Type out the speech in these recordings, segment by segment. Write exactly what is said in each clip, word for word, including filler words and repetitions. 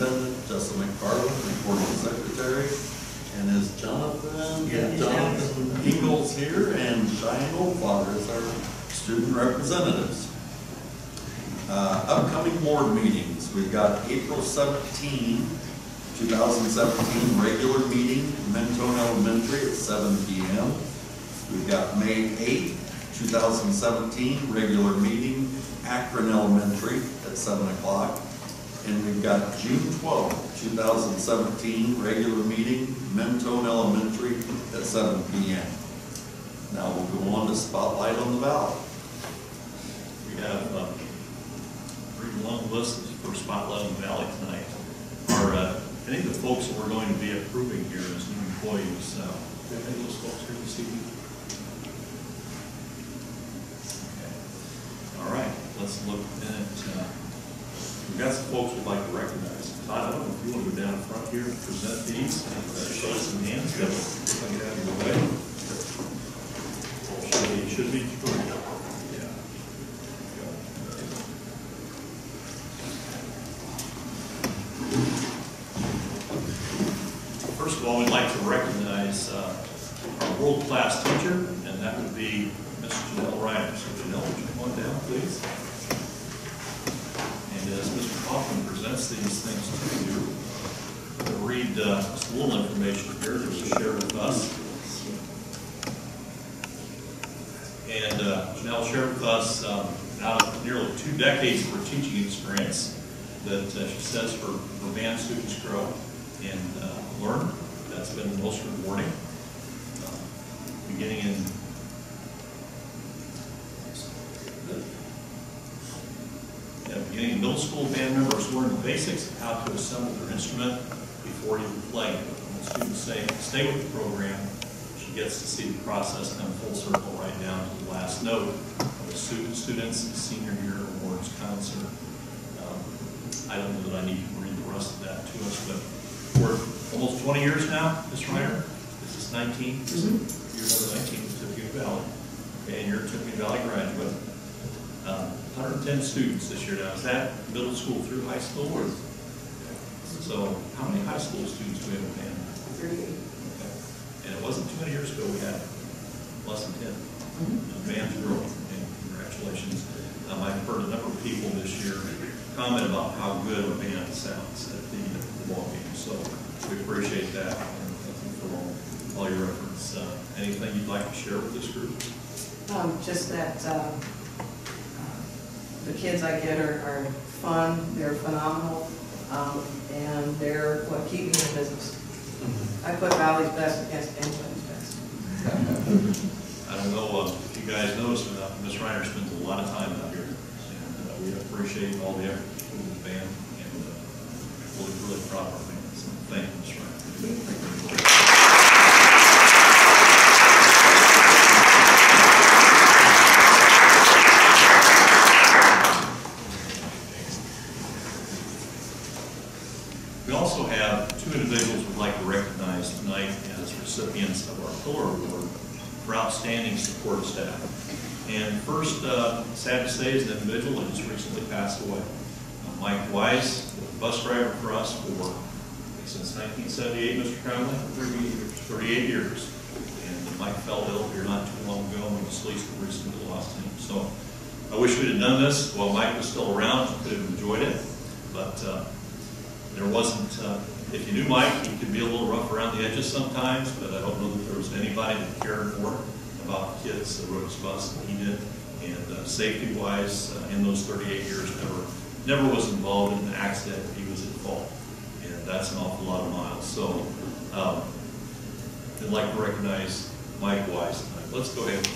Superintendent Jessica McFarland, Recording Secretary. And is Jonathan, Yeah, Jonathan Ingalls here, and Cheyenne Oldfather is our student representatives. Uh, upcoming board meetings, we've got April seventeenth, two thousand seventeen, regular meeting, Mentone Elementary at seven P M We've got May eighth, two thousand seventeen, regular meeting, Akron Elementary at seven o'clock. And we've got June twelfth, two thousand seventeen, regular meeting, Mentone Elementary at seven P M Now we'll go on to Spotlight on the Valley. We have a pretty long list for Spotlight on the Valley tonight. Are uh, any of the folks that we're going to be approving here as new employees, uh, any of those folks here this evening? Okay. All right, let's look at, uh, we've got some folks we'd like to recognize. Todd, I don't know if you want to go down in front here and present these and uh, show some hands. If I can have your way. Should be, should be true. Yeah. First of all, we'd like to recognize uh, our world-class teacher, and that would be Miss Janelle Reiner. So Janelle, would you come on down, please? And as Mister Kaufman presents these things to you, we'll read uh, just a little information here that was shared with us. And uh, Janelle shared with us um, out of nearly two decades of her teaching experience that uh, she says her, her band students grow and uh, learn. That's been the most rewarding. Uh, beginning in yeah, beginning in middle school, band members learn the basics of how to assemble their instrument before even playing. When the students say, stay with the program, she gets to see the process come full circle right down to the last note of the student, students' senior year awards concert. Um, I don't know that I need to read the rest of that to us, but we're almost twenty years now, Miz Reiner. This is nineteen. Mm-hmm. You're number nineteen, Tippecanoe Valley. Okay, and you're a Tippecanoe Valley graduate. Um, one hundred ten students this year now. Is that middle school through high school? Or? So, how many high school students do we have in band? thirty-eight. Okay. And it wasn't too many years ago we had less than ten. Mm-hmm. The band's growing, and congratulations. Um, I've heard a number of people this year comment about how good a band sounds at the, at the ball game. So we appreciate that, and thank you for all, all your efforts. Uh, anything you'd like to share with this group? Um, just that uh, uh, the kids I get are, are fun, they're phenomenal, um, and they're what keep me in business. I put Valley's best against anybody's best. I don't know uh, if you guys noticed or not, Miz Reiner spends a lot of time out here, and uh, we appreciate all the effort you put in the band, and uh, really, really proud of our band. So thank you, Miz Reiner. We also have two individuals we'd like to recognize tonight as recipients of our Pillar Award for outstanding support staff. And first, uh, sad to say, is an individual that just recently passed away. Uh, Mike Wise, bus driver for us for since nineteen seventy-eight, Mister Crowley, thirty-eight years. And Mike fell ill here not too long ago, and we just recently lost him. So I wish we'd have done this while Mike was still around. We could have enjoyed it, but uh, there wasn't, uh, if you knew Mike, he could be a little rough around the edges sometimes, but I don't know that there was anybody that cared more about the kids that rode his bus than he did. And uh, safety-wise, uh, in those thirty-eight years, never never was involved in an accident that he was at fault. And that's an awful lot of miles. So um, I'd like to recognize Mike Wise tonight. Let's go ahead.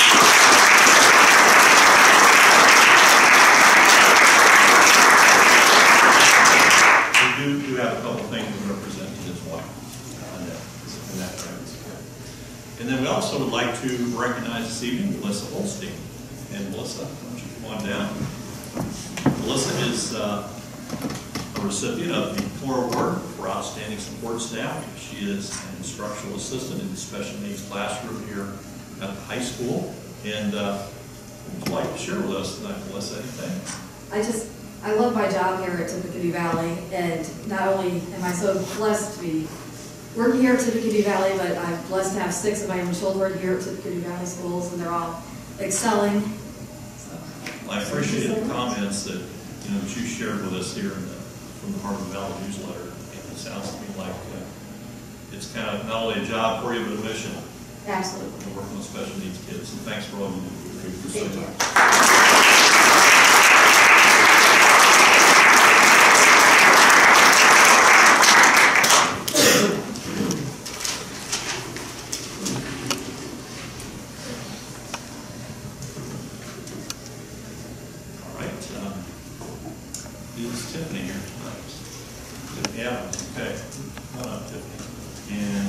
We do, do have a couple things we're going to present to his wife. Uh, in that and then we also would like to recognize this evening Melissa Holstein. And Melissa, why don't you come on down? Melissa is uh, a recipient of the Pillar Award for Outstanding Support Staff. She is an instructional assistant in the special needs classroom here at the high school. And uh, what would you like to share with us tonight, Melissa? Anything? I just I love my job here at Tippecanoe Valley, and not only am I so blessed to be working here at Tippecanoe Valley, but I'm blessed to have six of my own children here at Tippecanoe Valley Schools, and they're all excelling. So, I appreciate the comments that, you know, that you shared with us here in the, from the Harbor Valley newsletter. And it sounds to me like uh, it's kind of not only a job for you, but a mission. Absolutely. To work with special needs kids. So thanks for all you do. Thank you. All right. Um, is Tiffany here tonight? Tiffany Adams. Okay. Come on up, Tiffany. And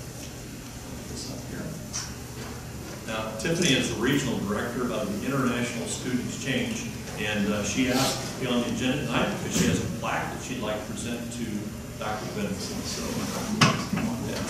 this up here. Now, Tiffany is the regional director of the International Student Exchange, and uh, she asked to be on the agenda tonight because she has a plaque that she'd like to present to Doctor Benson. So, come on down.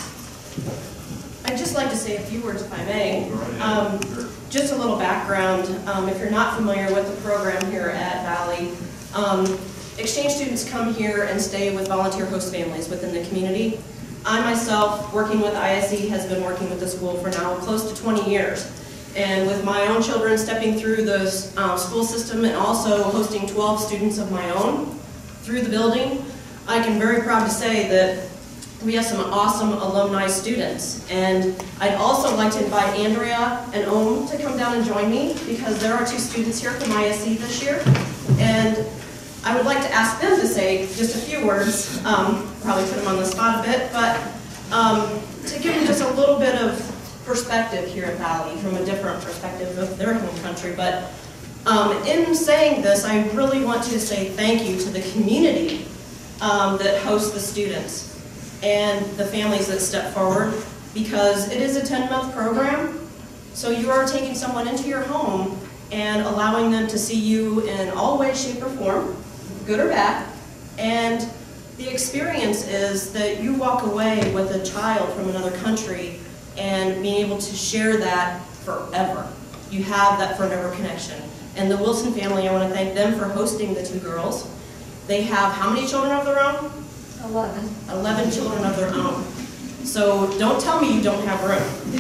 I'd just like to say a few words, if I may. Go right ahead. Um, Sure. just a little background, um, if you're not familiar with the program here at Valley, um, exchange students come here and stay with volunteer host families within the community. I myself, working with I S E, has been working with the school for now close to twenty years. And with my own children stepping through the uh, school system and also hosting twelve students of my own through the building, I can very proud to say that we have some awesome alumni students. And I'd also like to invite Andrea and Ohm to come down and join me because there are two students here from I S E this year. And I would like to ask them to say just a few words, um, probably put them on the spot a bit, but um, to give them just a little bit of perspective here at Valley from a different perspective of their home country. But um, in saying this, I really want to say thank you to the community um, that hosts the students and the families that step forward, because it is a ten-month program, so you are taking someone into your home and allowing them to see you in all ways, shape, or form, good or bad, and the experience is that you walk away with a child from another country and being able to share that forever. You have that forever connection. And the Wilson family, I want to thank them for hosting the two girls. They have how many children of their own? Eleven. eleven children of their own. So don't tell me you don't have room.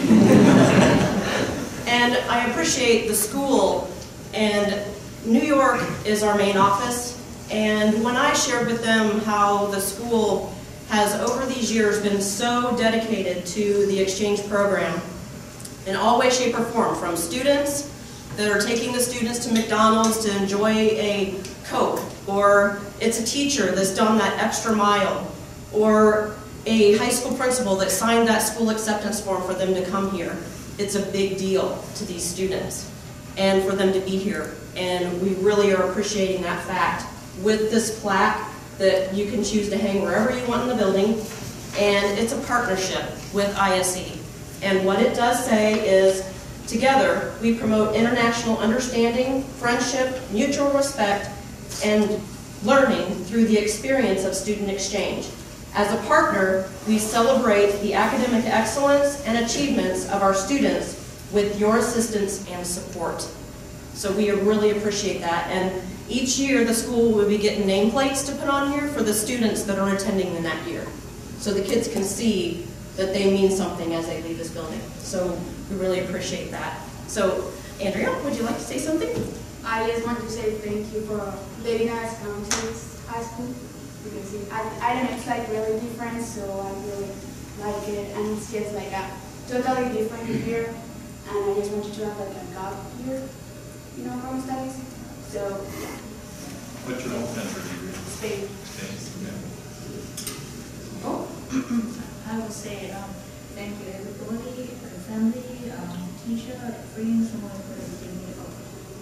And I appreciate the school, and New York is our main office. And when I shared with them how the school has over these years been so dedicated to the exchange program in all way, shape, or form, from students that are taking the students to McDonald's to enjoy a Coke, or it's a teacher that's done that extra mile, or a high school principal that signed that school acceptance form for them to come here. It's a big deal to these students and for them to be here. And we really are appreciating that fact with this plaque that you can choose to hang wherever you want in the building. And it's a partnership with I S E. And what it does say is, together we promote international understanding, friendship, mutual respect, and learning through the experience of student exchange. As a partner, we celebrate the academic excellence and achievements of our students with your assistance and support. So we really appreciate that. And each year the school will be getting nameplates to put on here for the students that are attending in that year, so the kids can see that they mean something as they leave this building. So we really appreciate that. So Andrea, would you like to say something? I just want to say thank you for letting us come to this high school, because it, I, I don't know, it's like really different, so I really like it, and it's just like a totally different year, and I just wanted to have like a gap year, you know, from studies. So yeah. What's your home country? Spain. Okay. Oh. I would say um, thank you everybody, for the family, um, teacher, friends, someone for everything you know.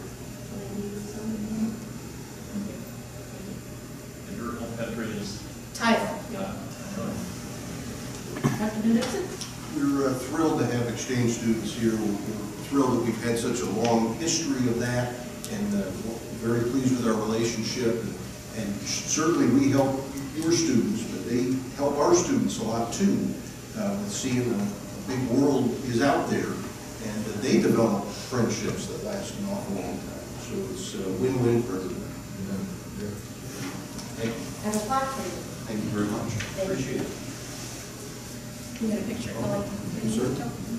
And your home country is? Tyler. Uh, Doctor Nixon? We're uh, thrilled to have exchange students here. We're thrilled that we've had such a long history of that, and uh, very pleased with our relationship. And, and certainly we help your students, but they help our students a lot too, uh, with seeing a, a big world is out there, and uh, they develop friendships that last an awful long time. So it's a win-win for everyone. Thank you. I have a plaque for you. Thank you very much. Appreciate it. Can we get a picture, Kelly? Yes, sir.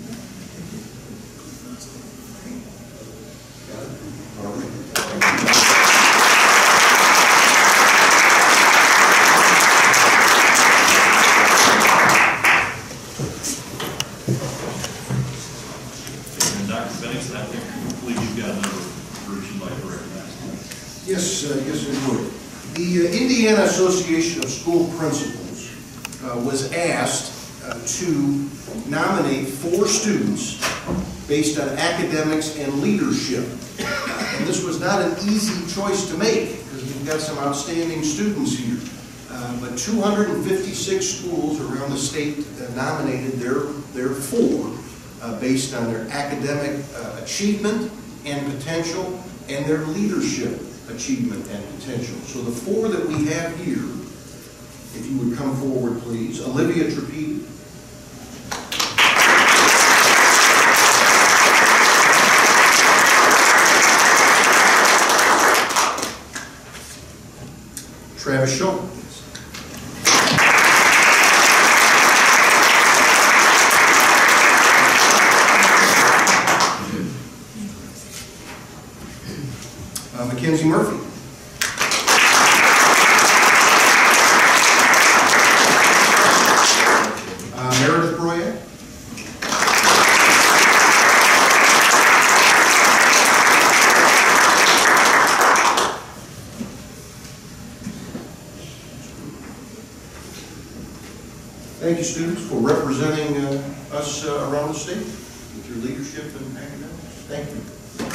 Got it? All right. And Doctor Bennington, I think, I believe you've got another group you'd like to recognize. Yes, uh, yes, I would. The uh, Indiana Association of School Principals uh, was asked uh, to nominate four students based on academics and leadership. And this was not an easy choice to make because we've got some outstanding students here. Uh, but two hundred fifty-six schools around the state uh, nominated their, their four uh, based on their academic uh, achievement and potential and their leadership achievement and potential. So the four that we have here, if you would come forward, please. Olivia Trapede. Travis Schultz. Uh, Mackenzie Murphy. Uh, Meredith Broyak. Thank you, students, for representing uh, us uh, around the state with your leadership and academics. Thank you.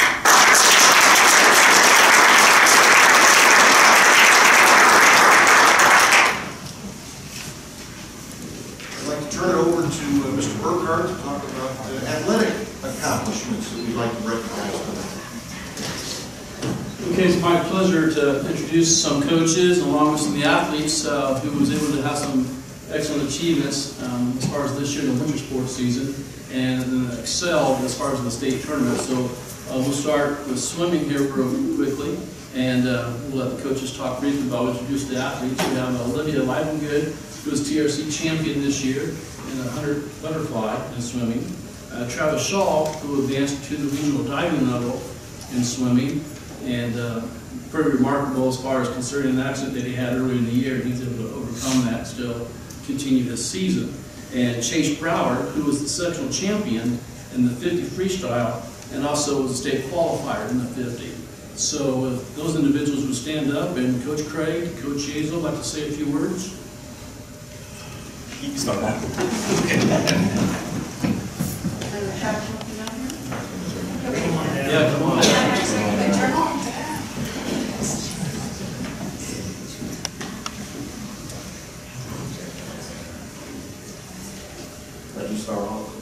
I'd like to turn it over to uh, Mister Burkhardt to talk about uh, athletic accomplishments that we'd like to recognize tonight. Okay, it's my pleasure to introduce some coaches along with some of the athletes uh, who was able to have some excellent achievements um, as far as this year in the winter sports season and then excelled as far as the state tournament. So uh, we'll start with swimming here real quickly, and uh, we'll let the coaches talk briefly about what introduce the athletes. We have Olivia Livengood, who was T R C champion this year in the one hundred butterfly in swimming. Uh, Travis Shaw, who advanced to the regional diving level in swimming, and uh, pretty remarkable as far as concerning an accident that he had earlier in the year. He's able to overcome that still, continue this season. And Chase Brower, who was the sectional champion in the fifty freestyle and also was a state qualifier in the fifty. So uh, those individuals would stand up, and Coach Craig, Coach Hazel would like to say a few words. You can start that. Yeah, come on. Let you start off.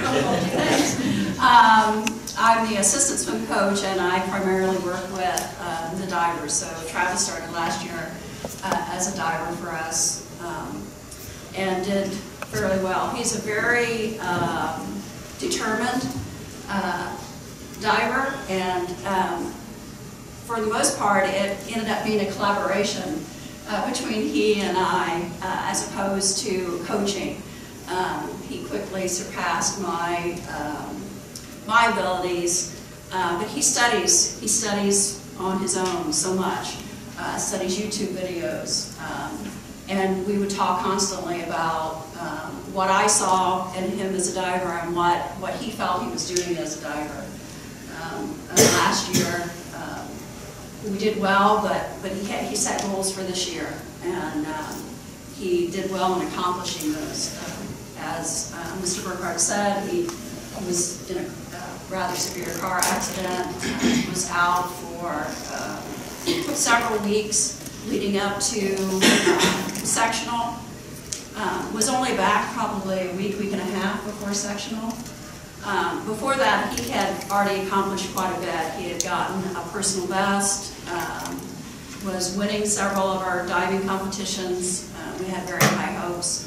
Um, I'm the assistant swim coach, and I primarily work with uh, the divers. So Travis started last year uh, as a diver for us um, and did fairly well. He's a very um, determined uh, diver, and um, for the most part, it ended up being a collaboration uh, between he and I, uh, as opposed to coaching. Um, he quickly surpassed my um, my abilities, uh, but he studies. He studies on his own so much. Uh, studies YouTube videos, um, and we would talk constantly about um, what I saw in him as a diver and what what he felt he was doing as a diver. Um, and last year um, we did well, but but he had, he set goals for this year, and um, he did well in accomplishing those. Uh, As uh, Mister Burkhardt said, he, he was in a uh, rather severe car accident, uh, was out for uh, several weeks leading up to uh, sectional, um, was only back probably a week, week and a half before sectional. Um, before that, he had already accomplished quite a bit. He had gotten a personal best, um, was winning several of our diving competitions. Uh, we had very high hopes.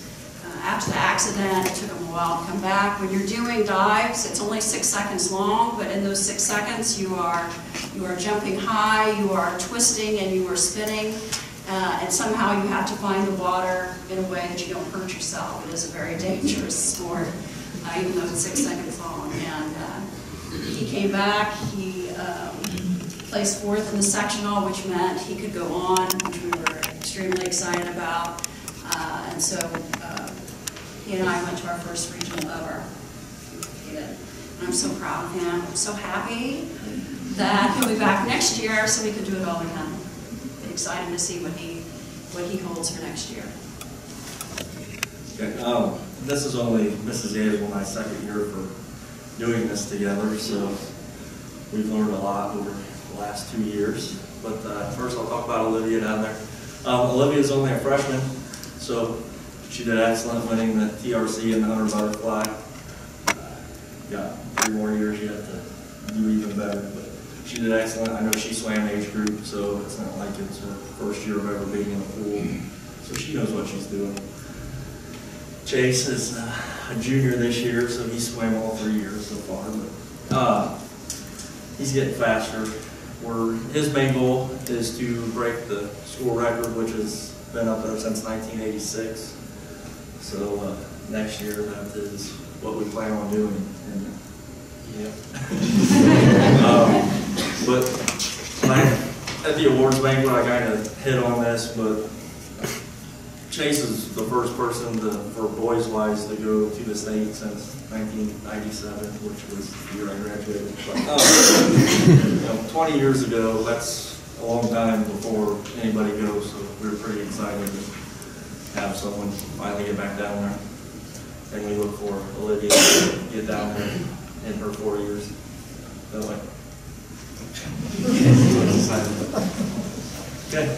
uh, after the accident, it took him a while to come back. When you're doing dives, it's only six seconds long, but in those six seconds, you are, you are jumping high, you are twisting, and you are spinning. Uh, and somehow you have to find the water in a way that you don't hurt yourself. It is a very dangerous sport, uh, even though it's six seconds long. And uh, he came back, he um, placed fourth in the sectional, which meant he could go on, which we were extremely excited about. Uh, and so uh, he and I went to our first regional ever. And I'm so proud of him. I'm so happy that he'll be back next year so we can do it all again. Excited to see what he what he holds for next year. Okay, um, this is only Missus Ayers and my second year for doing this together, so we've learned a lot over the last two years. But uh, first I'll talk about Olivia down there. Um, Olivia's only a freshman, so she did excellent winning the T R C and the Hunter Butterfly. Uh, got three more years yet to do even better. But she did excellent. I know she swam age group, so it's not like it's her first year of ever being in a pool. So she knows what she's doing. Chase is uh, a junior this year, so he swam all three years so far. But uh, he's getting faster. We're, his main goal is to break the school record, which has been up there since nineteen eighty-six. So uh, next year, that is what we plan on doing. And, yeah. um, But like, at the awards banquet, I kind of hit on this, but Chase is the first person to, for boys-wise to go to the state since nineteen ninety-seven, which was the year I graduated. But, uh, you know, twenty years ago, that's a long time before anybody goes, so we we're pretty excited to have someone finally get back down there. And we look for Olivia to get down there in her four years. That way. Okay.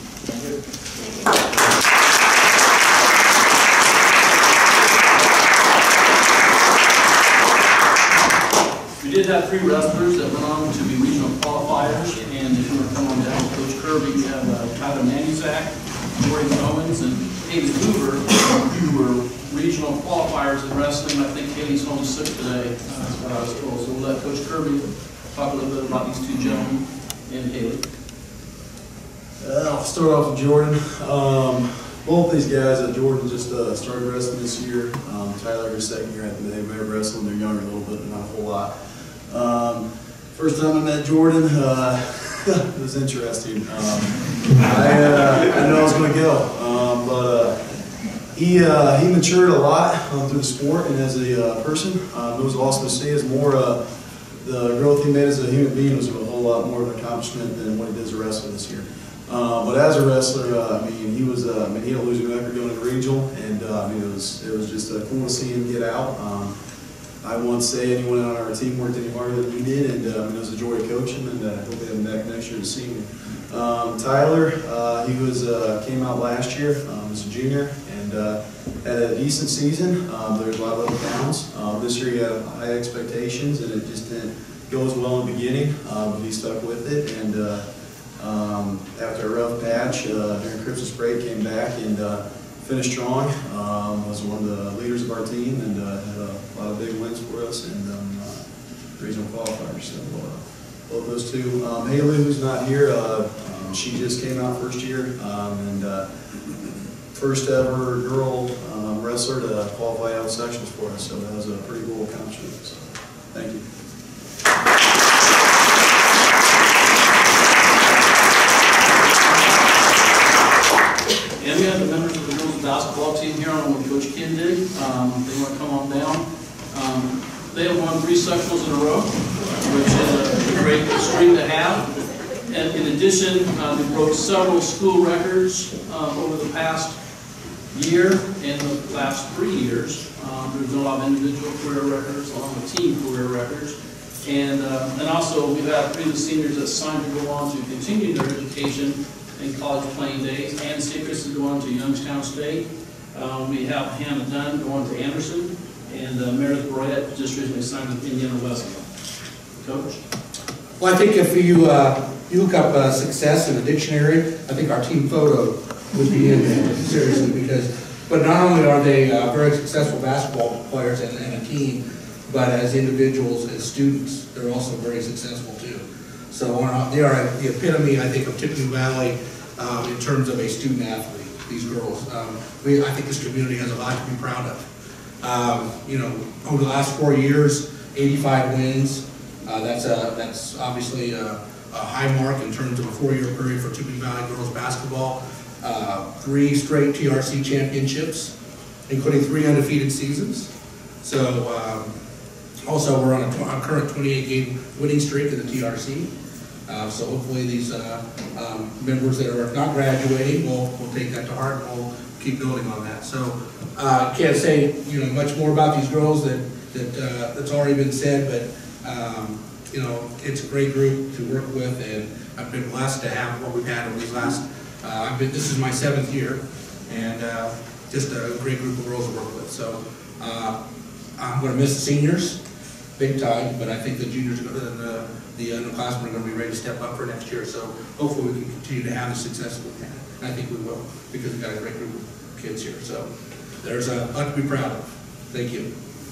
We did have three wrestlers that went on to be regional qualifiers, and if you want to come on down with Coach Kirby, we have uh, Tyler Manuzak, Jordan Owens, and Haley Hoover, who were regional qualifiers in wrestling. I think Haley's home sick today, uh, that's what I was told. So we'll let Coach Kirby talk a little bit about these two gentlemen and Haley. Uh, I'll start off with Jordan. Um, both these guys, uh, Jordan just uh, started wrestling this year. Um, Tyler, his second year, I think they've ever wrestled. They're younger a little bit, but not a whole lot. Um, first time I met Jordan, uh, it was interesting. Um, I, uh, I didn't know I was going to go, um, but uh, he uh, he matured a lot um, through the sport and as a uh, person. Um, it was awesome to see. It's more uh, the growth he made as a human being was a whole lot more of an accomplishment than what he did as a wrestler this year. Uh, but as a wrestler, uh, I mean, he was uh, I mean, he had a losing record going to regional, and uh, I mean, it was it was just uh, cool to see him get out. Um, I won't say anyone on our team worked any harder than he did, and uh, I mean, it was a joy to coach him, and uh, I hope we have him back next year to see him. Um, Tyler, uh, he was uh, came out last year um, as a junior, and uh, had a decent season. Um, there was a lot of up and downs. Um, this year he had high expectations, and it just didn't go as well in the beginning, um, but he stuck with it, and uh, um, after a rough patch uh, during Christmas break, came back and uh, finished strong. Um, was one of the leaders of our team, and uh, had a lot of big wins for us, and um, uh, regional qualifiers. So uh, both those two. Um, Haley, who's not here, uh, um, she just came out first year, um, and uh, first ever girl um, wrestler to qualify out sections for us. So that was a pretty cool accomplishment. So thank you. And we have the members of the girls basketball team here on what Coach Ken did. Um, they want to come on down. Um, they have won three sectionals in a row, which is a great string to have. And in addition, uh, they broke several school records uh, over the past year and the last three years. Um, there's been a lot of individual career records along with team career records. And, uh, and also we've had three of the seniors that signed to go on to continue their education in college playing days. Ann Stickers is going to Youngstown State. Um, we have Hannah Dunn going to Anderson, and uh, Meredith Barrett just recently signed with Indiana Wesleyan. Coach? Well, I think if you uh, you look up uh, success in the dictionary, I think our team photo would be in there, seriously, because but not only are they uh, very successful basketball players and, and a team, but as individuals, as students, they're also very successful too. So uh, they are the epitome, I think, of Tippecanoe Valley um, in terms of a student athlete, these girls. Um, we, I think this community has a lot to be proud of. Um, you know, over the last four years, eighty-five wins. Uh, that's, a, that's obviously a, a high mark in terms of a four-year period for Tippecanoe Valley girls basketball. Uh, three straight T R C championships, including three undefeated seasons. So um, also we're on a, a current twenty-eight game winning streak in the T R C. Uh, so hopefully these uh, um, members that are not graduating will will take that to heart and we'll keep building on that. So uh, can't say you know much more about these girls that that uh, that's already been said, but um, you know it's a great group to work with, and I've been blessed to have what we've had over these last. Uh, I've been, this is my seventh year, and uh, just a great group of girls to work with. So uh, I'm going to miss the seniors big time, but I think the juniors and the, the underclassmen are going to be ready to step up for next year. So hopefully we can continue to have the success we've had. And I think we will, because we've got a great group of kids here. So there's a lot to be proud of. Thank you.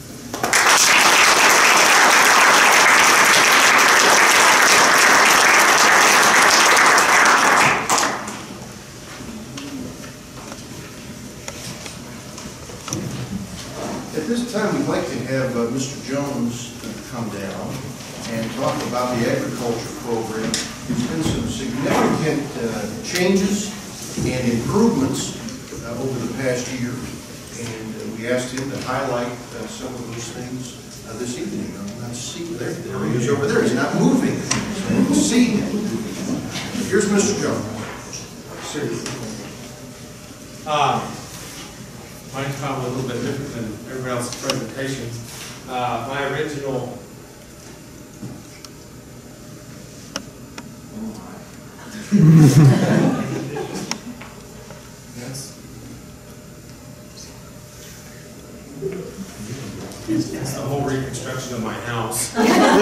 At this time, we'd like to have uh, Mister Jones come down and talk about the agriculture program. There's been some significant uh, changes and improvements uh, over the past year, and uh, we asked him to highlight uh, some of those things uh, this evening. I'm not seeing there. There he is over there. He's not moving. So you can see him. Here's Mister Jones. Seriously. Um, Mine's probably a little bit different than everybody else's presentations. Uh, my original, yes, it's the whole reconstruction of my house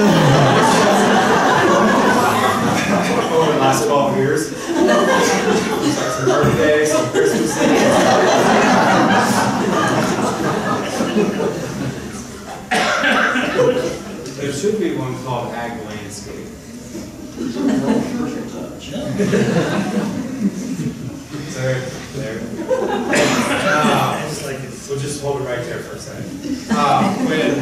over the last twelve years. Some birthdays, some Christmases. There should be one called Ag Landscape. there, there. Uh, we'll just hold it right there for a second. Uh, when,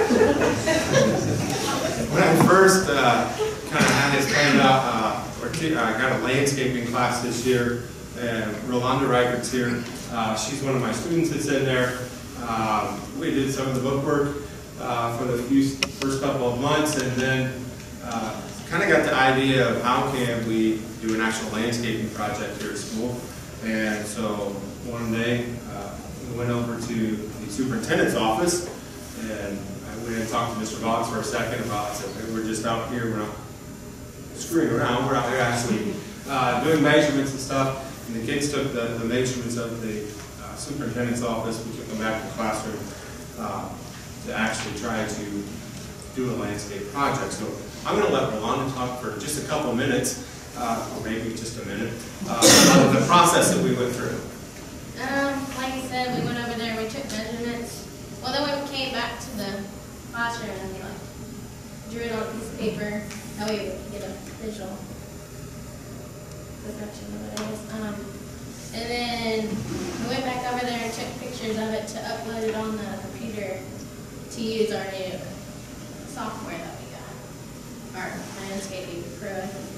when I first uh, kind of had this planned out, uh, or I uh, got a landscaping class this year, and Rolanda Reichert's here. Uh, she's one of my students that's in there. Um, we did some of the bookwork uh, for the few, first couple of months, and then uh, kind of got the idea of how can we do an actual landscaping project here at school. And so one day uh, we went over to the superintendent's office, and I went and talked to Mister Boggs for a second about, I said, hey, we're just out here, we're not screwing around, we're out here actually uh, doing measurements and stuff. And the kids took the, the measurements of the uh, superintendent's office. We took them back to the classroom uh, to actually try to do a landscape project. So I'm going to let Rolanda talk for just a couple minutes, uh, or maybe just a minute, uh, about the process that we went through. Um, like you said, we went over there and we took measurements. Well, then we came back to the classroom and we like drew it on a piece of paper. That way we could get a visual perception of what it is. Um, and then we went back over there and took pictures of it to upload it on the computer to use our new software that we got. Our Landscaping Pro, I think.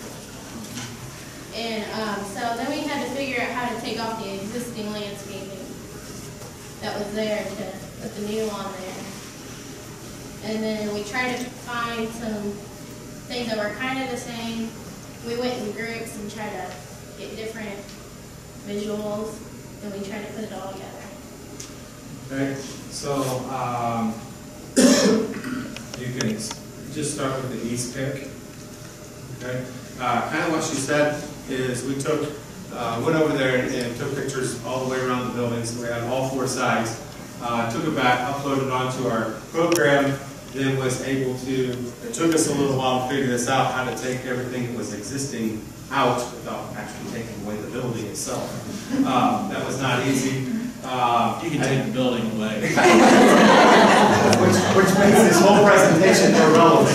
And um, so then we had to figure out how to take off the existing landscaping that was there to put the new on there. And then we tried to find some things that were kind of the same. We went in groups and tried to get different visuals, and we tried to put it all together. Okay, so um, you can just start with the east pick. Okay, uh, kind of what she said is we took, uh, went over there and, and took pictures all the way around the building, so we had all four sides. Uh, took it back, uploaded it onto our program, then was able to, it took us a little while to figure this out, how to take everything that was existing out without actually taking away the building itself. Um, that was not easy. Uh, Uh, You can take the building away. which, which makes this whole presentation more relevant.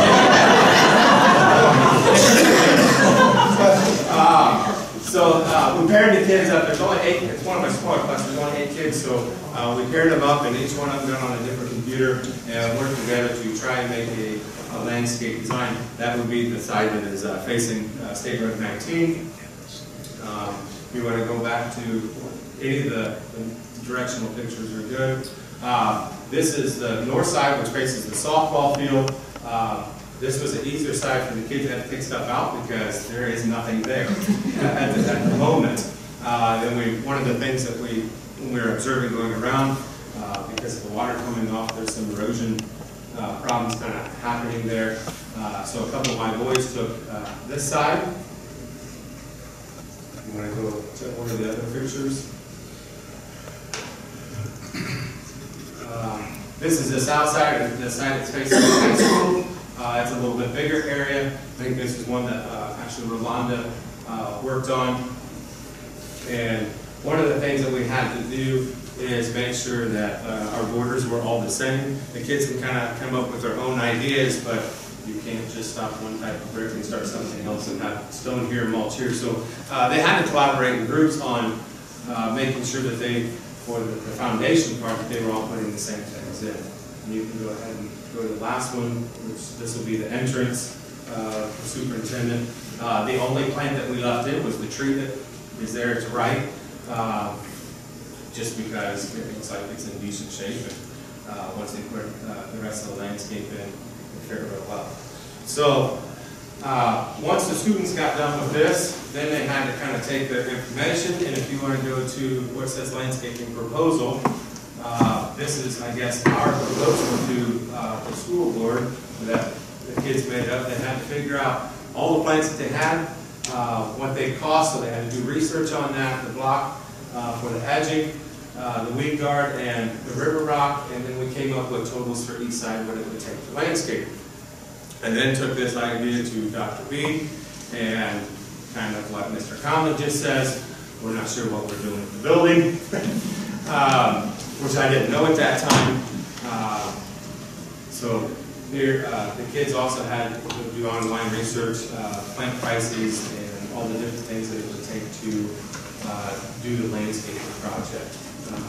uh, so uh, we paired the kids up. There's only eight. It's one of my smaller classes. There's only eight kids, so uh, we paired them up, and each one of them got on a different computer and worked together to try and make a, a landscape design. That would be the side that is uh, facing uh, State Road nineteen. Um, you want to go back to any of the, the directional pictures are good. Uh, this is the north side, which faces the softball field. Uh, this was an easier side for the kids that had to take stuff out because there is nothing there at, the, at the moment. Uh, then we, one of the things that we, when we were observing going around, uh, because of the water coming off, there's some erosion uh, problems kind of happening there. Uh, so a couple of my boys took uh, this side. You want to go to one of the other pictures? Uh, this is the south side, the side that's facing the high school. Uh, it's a little bit bigger area. I think this is one that uh, actually Rolanda uh, worked on. And one of the things that we had to do is make sure that uh, our borders were all the same. The kids can kind of come up with their own ideas, but you can't just stop one type of brick and start something else and have stone here, mulch here. So uh, they had to collaborate in groups on uh, making sure that they, for the, the foundation part, that they were all putting the same things in. And you can go ahead and go to the last one, which this will be the entrance, uh, the superintendent. Uh, the only plant that we left in was the tree that is there to right, uh, just because it looks like it's in decent shape. And uh, once they put uh, the rest of the landscape in, it fared real well. So uh, once the students got done with this, then they had to kind of take their information, and if you want to go to what says landscaping proposal, uh, this is, I guess, our proposal to uh, the school board that the kids made up. They had to figure out all the plants that they had, uh, what they cost, so they had to do research on that, the block uh, for the edging, uh, the weed guard, and the river rock, and then we came up with totals for each side, what it would take to landscape. And then took this idea to Doctor B, and kind of what Mister Conlon just says, we're not sure what we're doing with the building, um, which I didn't know at that time. Uh, so here, uh, the kids also had to do online research, uh, plant prices, and all the different things that it would take to uh, do the landscaping project. Uh,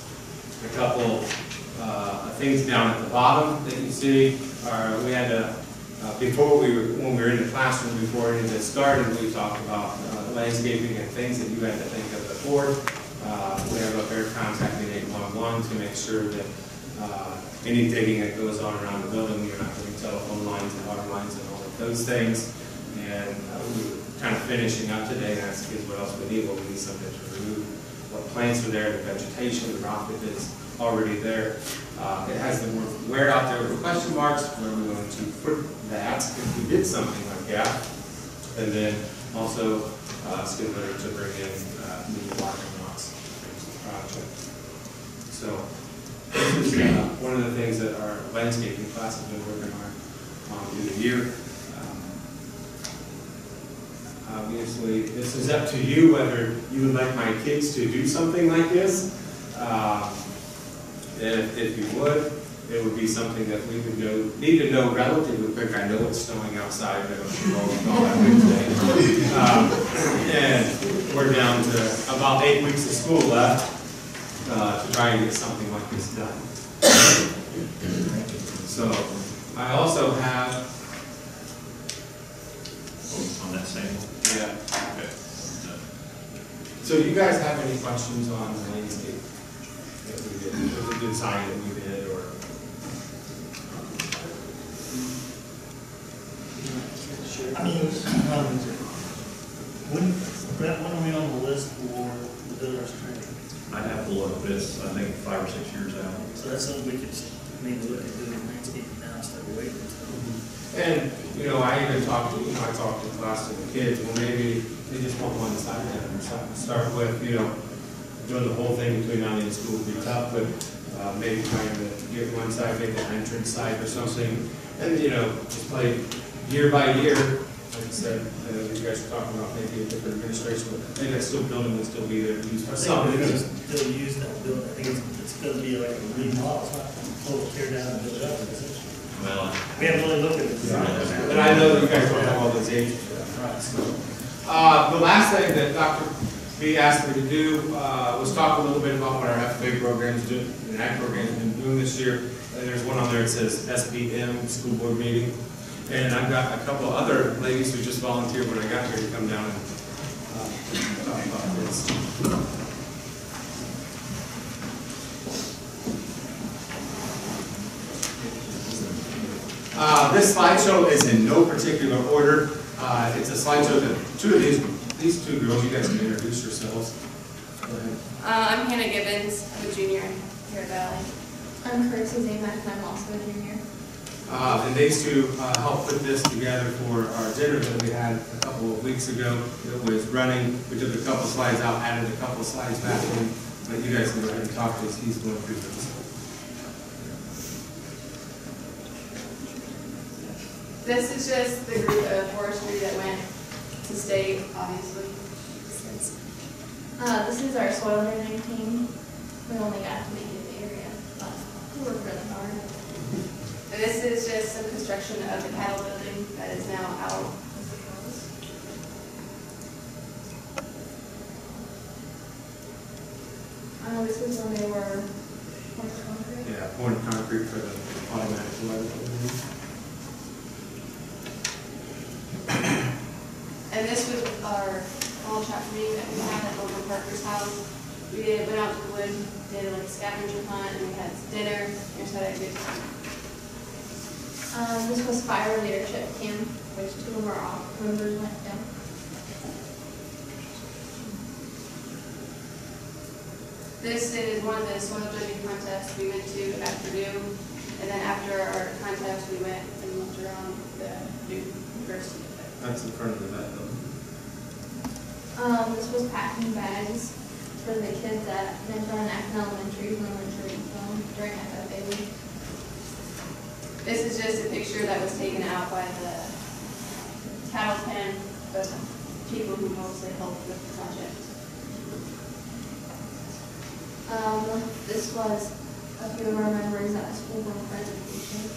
a couple uh, things down at the bottom that you see are, we had to, Uh, before we were, when we were in the classroom, before any of this started, we talked about uh, landscaping and things that you had to think of before. Uh, we have up there contacting eight one one to make sure that uh, any digging that goes on around the building, you're not putting telephone lines and water lines and all of those things. And uh, we were kind of finishing up today and asked kids what else we need. Well, we need something to remove what plants are there, the vegetation, the rock that is already there. Uh, it has the word where out there with question marks, where we're going to put that if we did something like that. And then also uh, similar to bring in uh, new parking lots for the project. So this is uh, one of the things that our landscaping class has been working on on through the year. Um, obviously, this is up to you whether you would like my kids to do something like this. Uh, If, if you would, it would be something that we would know, need to know relatively quick. I know it's snowing outside, I don't know all that Wednesday. Um, and we're down to about eight weeks of school left uh, to try and get something like this done. So I also have on that same one? Yeah. Okay. So do you guys have any questions on the landscape that we did? It was a good sign that we did, or? I mean, um, when, Brett, when are we on the list for the builder's training? I have to look at this, I think five or six years out. So that's something we could, maybe look at doing landscaping now instead of waiting until. And, you know, I even talked to, you know, I talked to the class of the kids, well, maybe they just want one side of it or something to start with, you know, doing the whole thing between now and school would be tough, but uh, maybe trying to get one side, maybe the entrance side or something, and, you know, just play year by year, like I said, uh, you guys were talking about maybe a different administration, but maybe that still building would still be there used I for think some. we're gonna still use that building, I think it's, it's gonna be like a remodel, it's not total tear down and build up, is it? Well, We haven't really looked at it. But I know that you guys don't have all those ages for that, right, so. Uh, the last thing that Doctor B asked me to do, uh, was talk a little bit about what our F F A program's doing, and ag program's been doing this year. And there's one on there that says S B M, School Board Meeting. And I've got a couple other ladies who just volunteered when I got here to come down and, uh, talk about this. Uh, this slideshow is in no particular order. Uh, it's a slideshow that two of these, these two girls, you guys can introduce yourselves. Go ahead. Uh, I'm Hannah Gibbons. I'm a junior here at Valley. I'm Carissa Zamak, and I'm also a junior. Uh, and these two uh, helped put this together for our dinner that we had a couple of weeks ago. It was running. We took a couple slides out, added a couple slides back in. But you guys can go ahead and talk to us. He's going through this. This is just the group of forestry that went to state, obviously. Uh, this is our soil drainage team. We only got to make it the area, but we worked really hard. And this is just some construction of the cattle building that is now out. Uh, this was when they were pouring concrete. Yeah, pouring concrete for the automatic water. And this was our fall trap meeting that we had at Logan Parker's house. We did, went out to the wood, did like a scavenger hunt, and we had dinner, and just had a good time. Um, this was fire leadership camp, which two of our members went down. This is one of the soil dredging contests we went to at Purdue, and then after our contest, we went and looked around the Duke University. That's in front of the vet building. Um, this was packing bags for the kids at Mentor and Acton Elementary when we went to Reedville during F F A week. This is just a picture that was taken out by the cattle pen, the people who mostly helped with the project. Um, this was a few of our members at a school board presentation.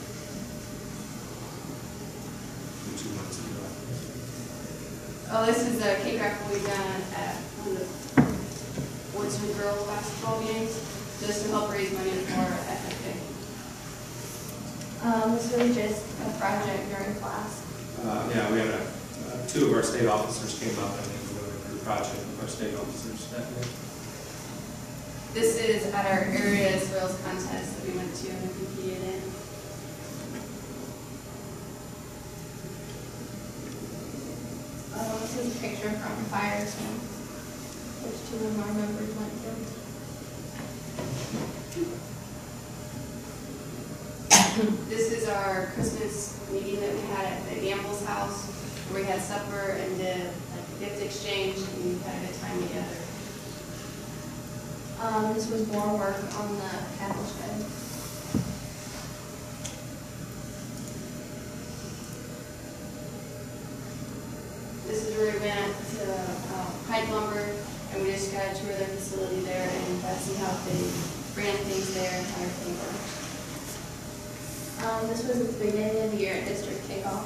Two months ago. Oh, this is a cake raffle we've done at one of the Woodson girls basketball games, just to help raise money for F F A. Um, this was just a project during class. Uh, yeah, we had a, uh, two of our state officers came up and they were going through the project with our state officers that day. This is at our area soils contest that we went to and competed in. Uh, this is a picture from fire camp, which two of our members went to. This is our Christmas meeting that we had at the Gamble's house, where we had supper and did like a gift exchange, and we had a good time together. Um, this was more work on the cattle shed. This is where we went to uh, Pike Lumber, and we just got to tour their facility there and got to see how they ran things there and how everything worked. Um, this was at the beginning of the year at district kickoff.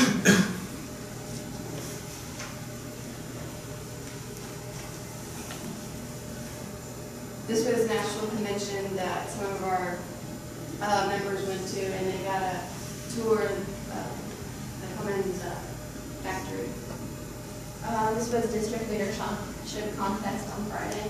This was a national convention that some of our uh, members went to, and they got a tour of uh, the Cummins uh, factory. Uh, this was district leadership contest on Friday.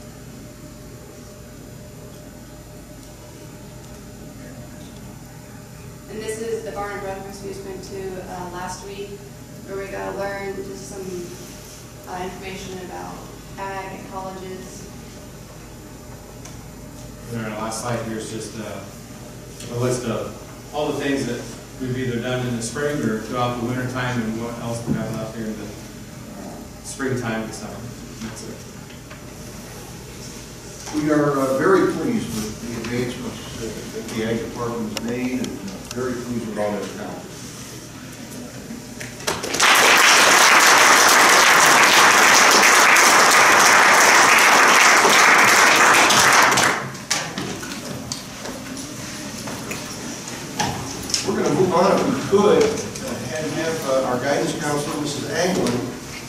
And this is the barn breakfast we just went to uh, last week, where we got to learn just some uh, information about ag and colleges. And our last slide here is just uh, a list of all the things that we've either done in the spring or throughout the winter time, and what else we have out here in the uh, springtime and summer. That's it. We are uh, very pleased with the advancements uh, that the Ag Department has made, and uh, very pleased with all that's done. on, if we could, uh, and have uh, our guidance counselor, Missus Anglin.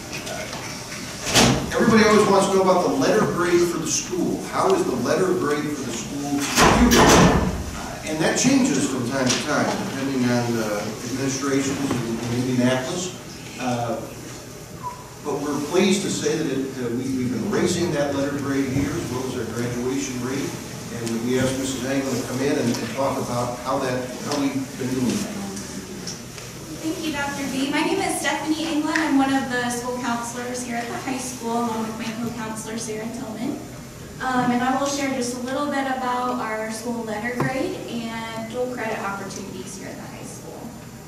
Uh, Everybody always wants to know about the letter grade for the school. How is the letter grade for the school computed? Uh, and that changes from time to time, depending on uh, administrations in, in Indianapolis. Uh, but we're pleased to say that it, uh, we, we've been raising that letter grade here, as well as our graduation rate. And we asked Missus Anglin to come in and, and talk about how that, how we've been doing that. Thank you, Doctor B. My name is Stephanie Anglin. I'm one of the school counselors here at the high school, along with my co-counselor, Sarah Tillman. Um, and I will share just a little bit about our school letter grade and dual credit opportunities here at the high school.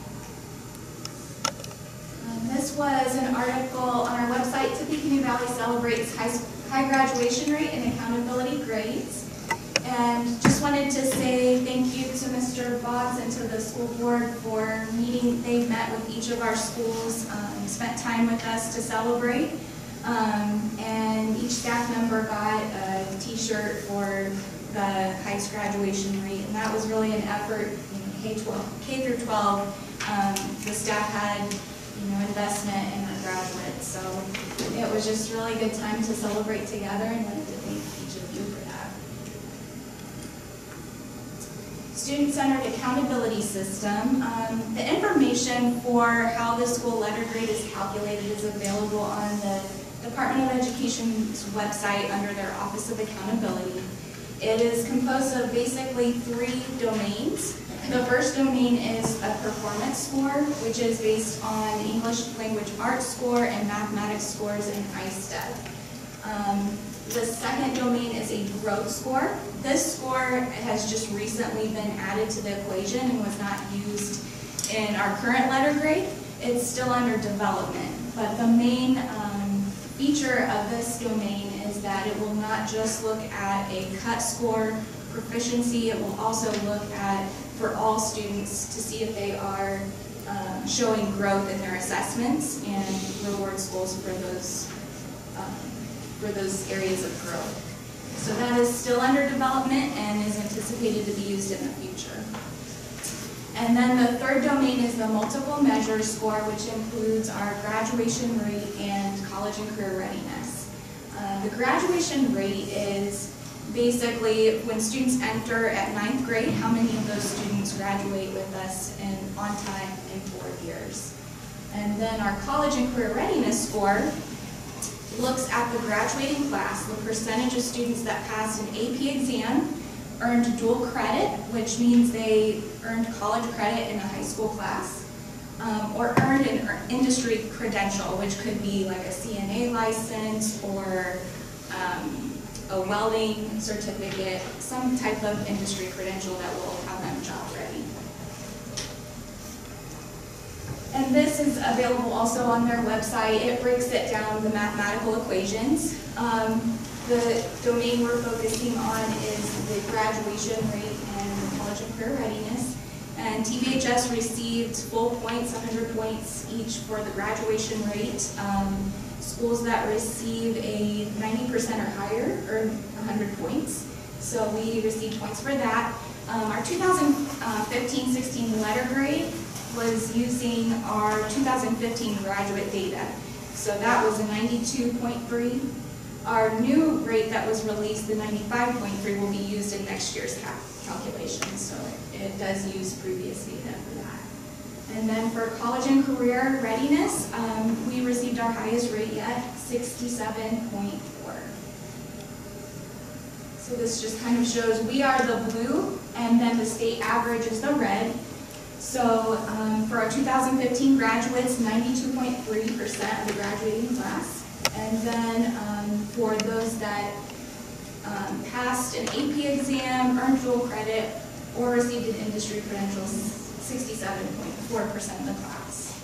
Um, this was an article on our website. Tippecanoe Valley celebrates high, high graduation rate and accountability grades. And just wanted to say thank you to Mister Boggs and to the school board for meeting. They've met with each of our schools, um, spent time with us to celebrate. Um, and each staff member got a t-shirt for the highest graduation rate. And that was really an effort, you know, K twelve, K through twelve. Um, the staff had, you know, investment in our graduates. So it was just really a good time to celebrate together, and wanted to thank each of you for that. Student-centered accountability system. Um, the information for how the school letter grade is calculated is available on the Department of Education's website under their Office of Accountability. It is composed of basically three domains. The first domain is a performance score, which is based on English language arts score and mathematics scores in I S T E P. Um, The second domain is a growth score. This score has just recently been added to the equation and was not used in our current letter grade. It's still under development, but the main um, feature of this domain is that it will not just look at a cut score proficiency, it will also look at for all students to see if they are um, showing growth in their assessments and reward schools for those um, for those areas of growth. So that is still under development and is anticipated to be used in the future. And then the third domain is the multiple measure score, which includes our graduation rate and college and career readiness. Uh, the graduation rate is basically when students enter at ninth grade, how many of those students graduate with us in, on time in four years. And then our college and career readiness score looks at the graduating class, the percentage of students that passed an A P exam, earned dual credit, which means they earned college credit in a high school class, um, or earned an industry credential, which could be like a C N A license or um, a welding certificate, some type of industry credential that will have them job ready. And this is available also on their website. It breaks it down, the mathematical equations. Um, the domain we're focusing on is the graduation rate and college and career readiness. And T V H S received full points, one hundred points each for the graduation rate. Um, schools that receive a ninety percent or higher earn one hundred points. So we received points for that. Um, our two thousand fifteen sixteen letter grade was using our two thousand fifteen graduate data. So that was a ninety-two point three. Our new rate that was released, the ninety-five point three, will be used in next year's cal calculation. So it, it does use previous data for that. And then for college and career readiness, um, we received our highest rate yet, sixty-seven point four. So this just kind of shows we are the blue, and then the state average is the red. So um, for our two thousand fifteen graduates, ninety-two point three percent of the graduating class. And then um, for those that um, passed an A P exam, earned dual credit, or received an industry credential, sixty-seven point four percent of the class.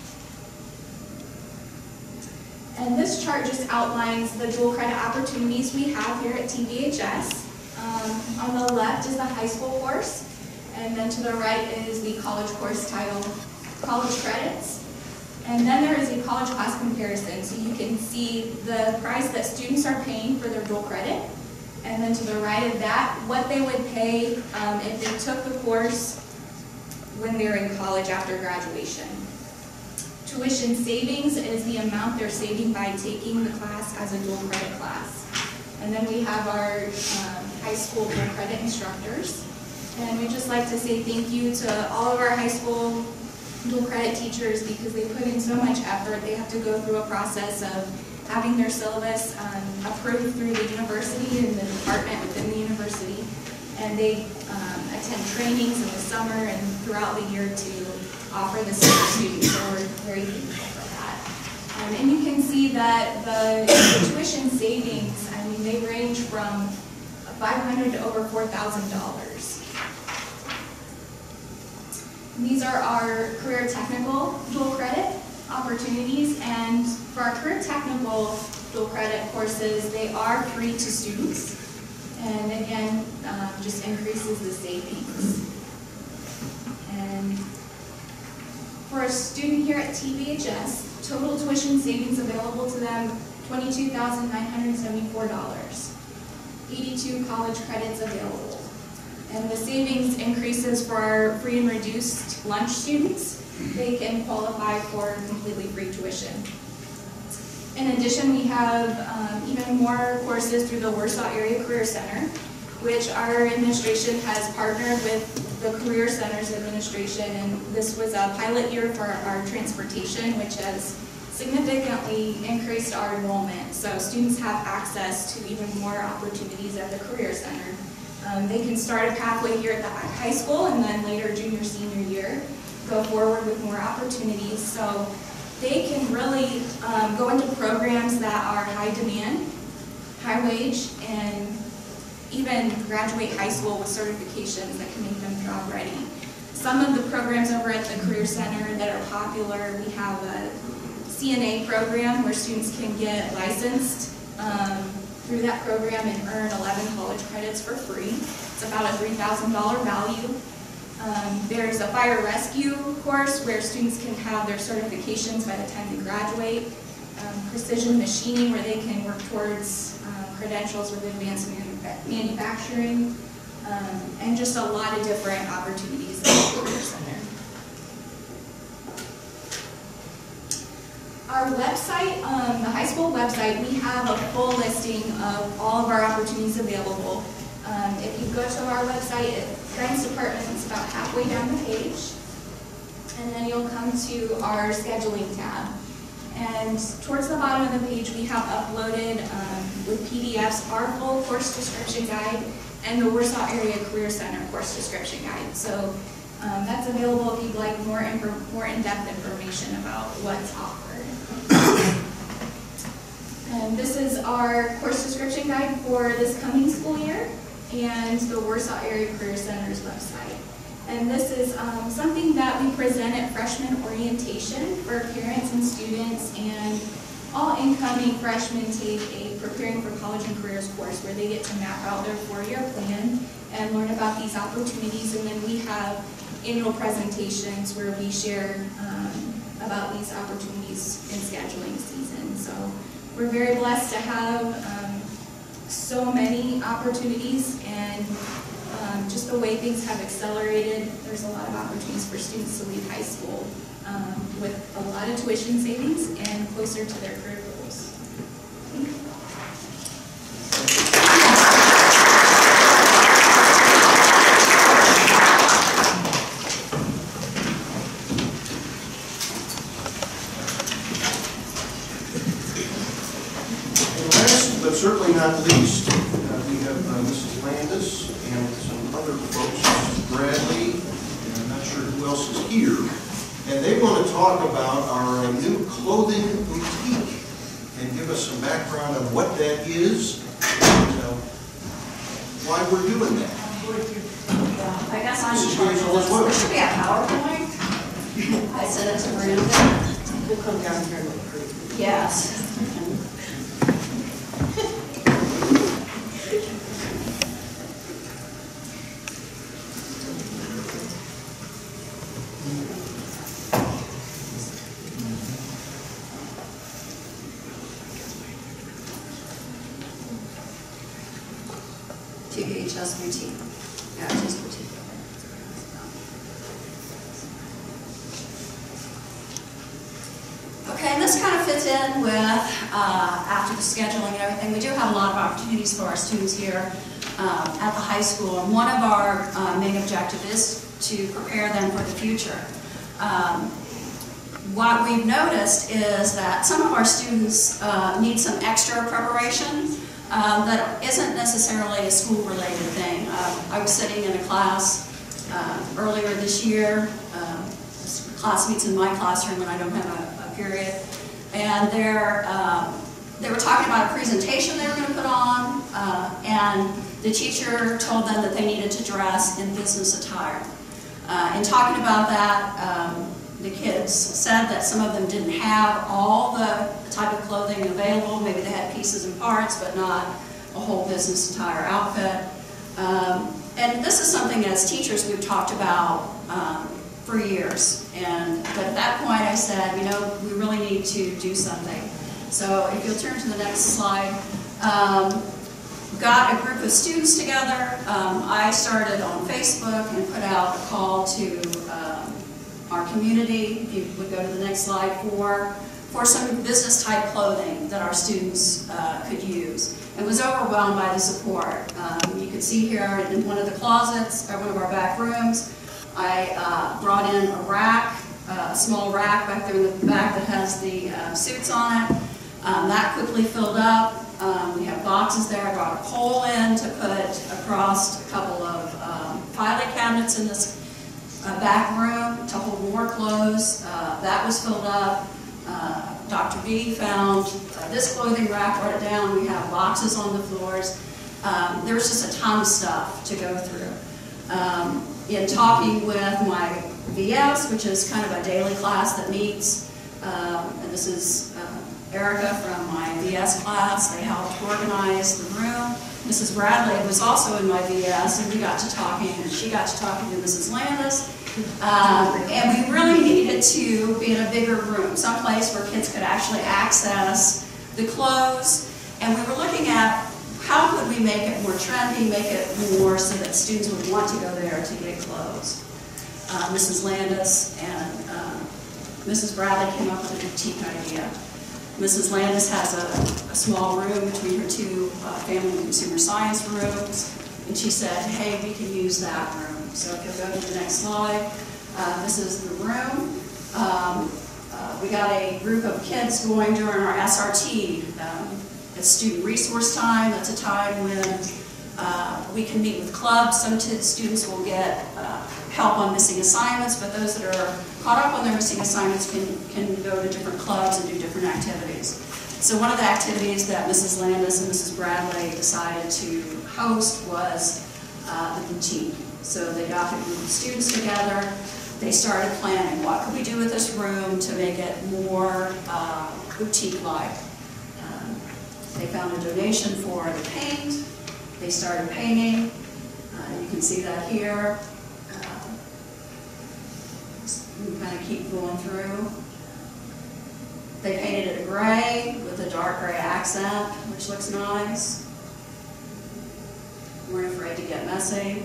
And this chart just outlines the dual credit opportunities we have here at T V H S. Um, on the left is the high school course. And then to the right is the college course titled College Credits. And then there is a college class comparison, so you can see the price that students are paying for their dual credit. And then to the right of that, what they would pay um, if they took the course when they're in college after graduation. Tuition savings is the amount they're saving by taking the class as a dual credit class. And then we have our um, high school dual credit instructors. And we'd just like to say thank you to all of our high school dual credit teachers because they put in so much effort. They have to go through a process of having their syllabus um, approved through the university and the department within the university. And they um, attend trainings in the summer and throughout the year to offer this to students. So we're very thankful for that. Um, and you can see that the, the tuition savings, I mean, they range from five hundred dollars to over four thousand dollars. These are our career technical dual credit opportunities, and for our career technical dual credit courses, they are free to students, and again, um, just increases the savings. And for a student here at T V H S, total tuition savings available to them, twenty-two thousand nine hundred seventy-four dollars. eighty-two college credits available. And the savings increases for our free and reduced lunch students. They can qualify for completely free tuition. In addition, we have um, even more courses through the Warsaw Area Career Center, which our administration has partnered with the Career Centers Administration, and this was a pilot year for our transportation, which has significantly increased our enrollment. So students have access to even more opportunities at the Career Center. Um, they can start a pathway here at the high school and then later junior, senior year, go forward with more opportunities. So they can really um, go into programs that are high demand, high wage, and even graduate high school with certifications that can make them job ready. Some of the programs over at the Career Center that are popular, we have a C N A program where students can get licensed um, through that program and earn eleven college credits for free. It's about a three thousand dollar value. Um, there's a fire rescue course where students can have their certifications by the time they graduate. Um, precision machining where they can work towards um, credentials with advanced manu manufacturing. Um, and just a lot of different opportunities at the Career Center. Our website, um, the high school website, we have a full listing of all of our opportunities available. Um, if you go to our website, guidance department is about halfway down the page, and then you'll come to our scheduling tab. And towards the bottom of the page, we have uploaded um, with P D Fs our full course description guide and the Warsaw Area Career Center course description guide. So um, that's available if you'd like more, more in-depth information about what's offered. And this is our course description guide for this coming school year and the Warsaw Area Career Center's website. And this is um, something that we present at freshman orientation for parents and students, and all incoming freshmen take a Preparing for College and Careers course where they get to map out their four-year plan and learn about these opportunities. And then we have annual presentations where we share um, about these opportunities in scheduling season. So we're very blessed to have um, so many opportunities, and um, just the way things have accelerated, there's a lot of opportunities for students to leave high school um, with a lot of tuition savings and closer to their career goals. Thank you. But certainly not least, uh, we have uh, Missus Landis and some other folks, Missus Bradley, and I'm not sure who else is here. And they want to talk about our uh, new clothing boutique and give us some background on what that is and uh, why we're doing that. I guess I'm Missus in charge Gates, of all as this. well. There should be a PowerPoint. I sent it to Brandon. We'll come down here and look pretty. Yes. T V H S boutique. Yeah, just boutique. Okay, and this kind of fits in with, uh, after the scheduling and everything, we do have a lot of opportunities for our students here um, at the high school. And one of our uh, main objectives is to prepare them for the future. Um, what we've noticed is that some of our students uh, need some extra preparation um, that isn't necessarily a school-related thing. Uh, I was sitting in a class uh, earlier this year. Uh, this class meets in my classroom when I don't have a, a period. And they're, um, they were talking about a presentation they were going to put on, uh, and the teacher told them that they needed to dress in business attire. Uh, in talking about that, um, the kids said that some of them didn't have all the type of clothing available. Maybe they had pieces and parts, but not a whole business attire outfit. Um, and this is something as teachers we've talked about um, for years. And but at that point I said, you know, we really need to do something. So if you'll turn to the next slide. Um, got a group of students together. Um, I started on Facebook and put out a call to um, our community, if you would go to the next slide, for, for some business type clothing that our students uh, could use. And was overwhelmed by the support. Um, you can see here in one of the closets, or one of our back rooms, I uh, brought in a rack, uh, a small rack back there in the back that has the uh, suits on it. Um, that quickly filled up. Um, we have boxes there. I brought a pole in to put across a couple of um, filing cabinets in this uh, back room to hold more clothes. Uh, that was filled up. Uh, Doctor B found uh, this clothing rack, brought it down. We have boxes on the floors. Um, there was just a ton of stuff to go through. Um, in talking with my V S, which is kind of a daily class that meets, um, and this is uh, Erica from my V S class. They helped organize the room. Missus Bradley was also in my V S, and we got to talking, and she got to talking to Missus Landis. Um, and we really needed to be in a bigger room, someplace where kids could actually access the clothes. And we were looking at how could we make it more trendy, make it more so that students would want to go there to get clothes. Uh, Missus Landis and um, Missus Bradley came up with a boutique idea. Missus Landis has a, a small room between her two uh, family and consumer science rooms, and she said, hey, we can use that room. So if you'll go to the next slide, uh, this is the room. Um, uh, we got a group of kids going during our S R T. Um, it's student resource time. That's a time when uh, we can meet with clubs. Some students will get uh, help on missing assignments, but those that are caught up on their missing assignments can, can go to different clubs and do different activities. So one of the activities that Missus Landis and Missus Bradley decided to host was uh, the boutique. So they got a group of students together. They started planning, what could we do with this room to make it more uh, boutique-like. Um, they found a donation for the paint. They started painting. Uh, you can see that here. Uh, we kind of keep going through. They painted it a gray with a dark gray accent, which looks nice. Weren't afraid to get messy.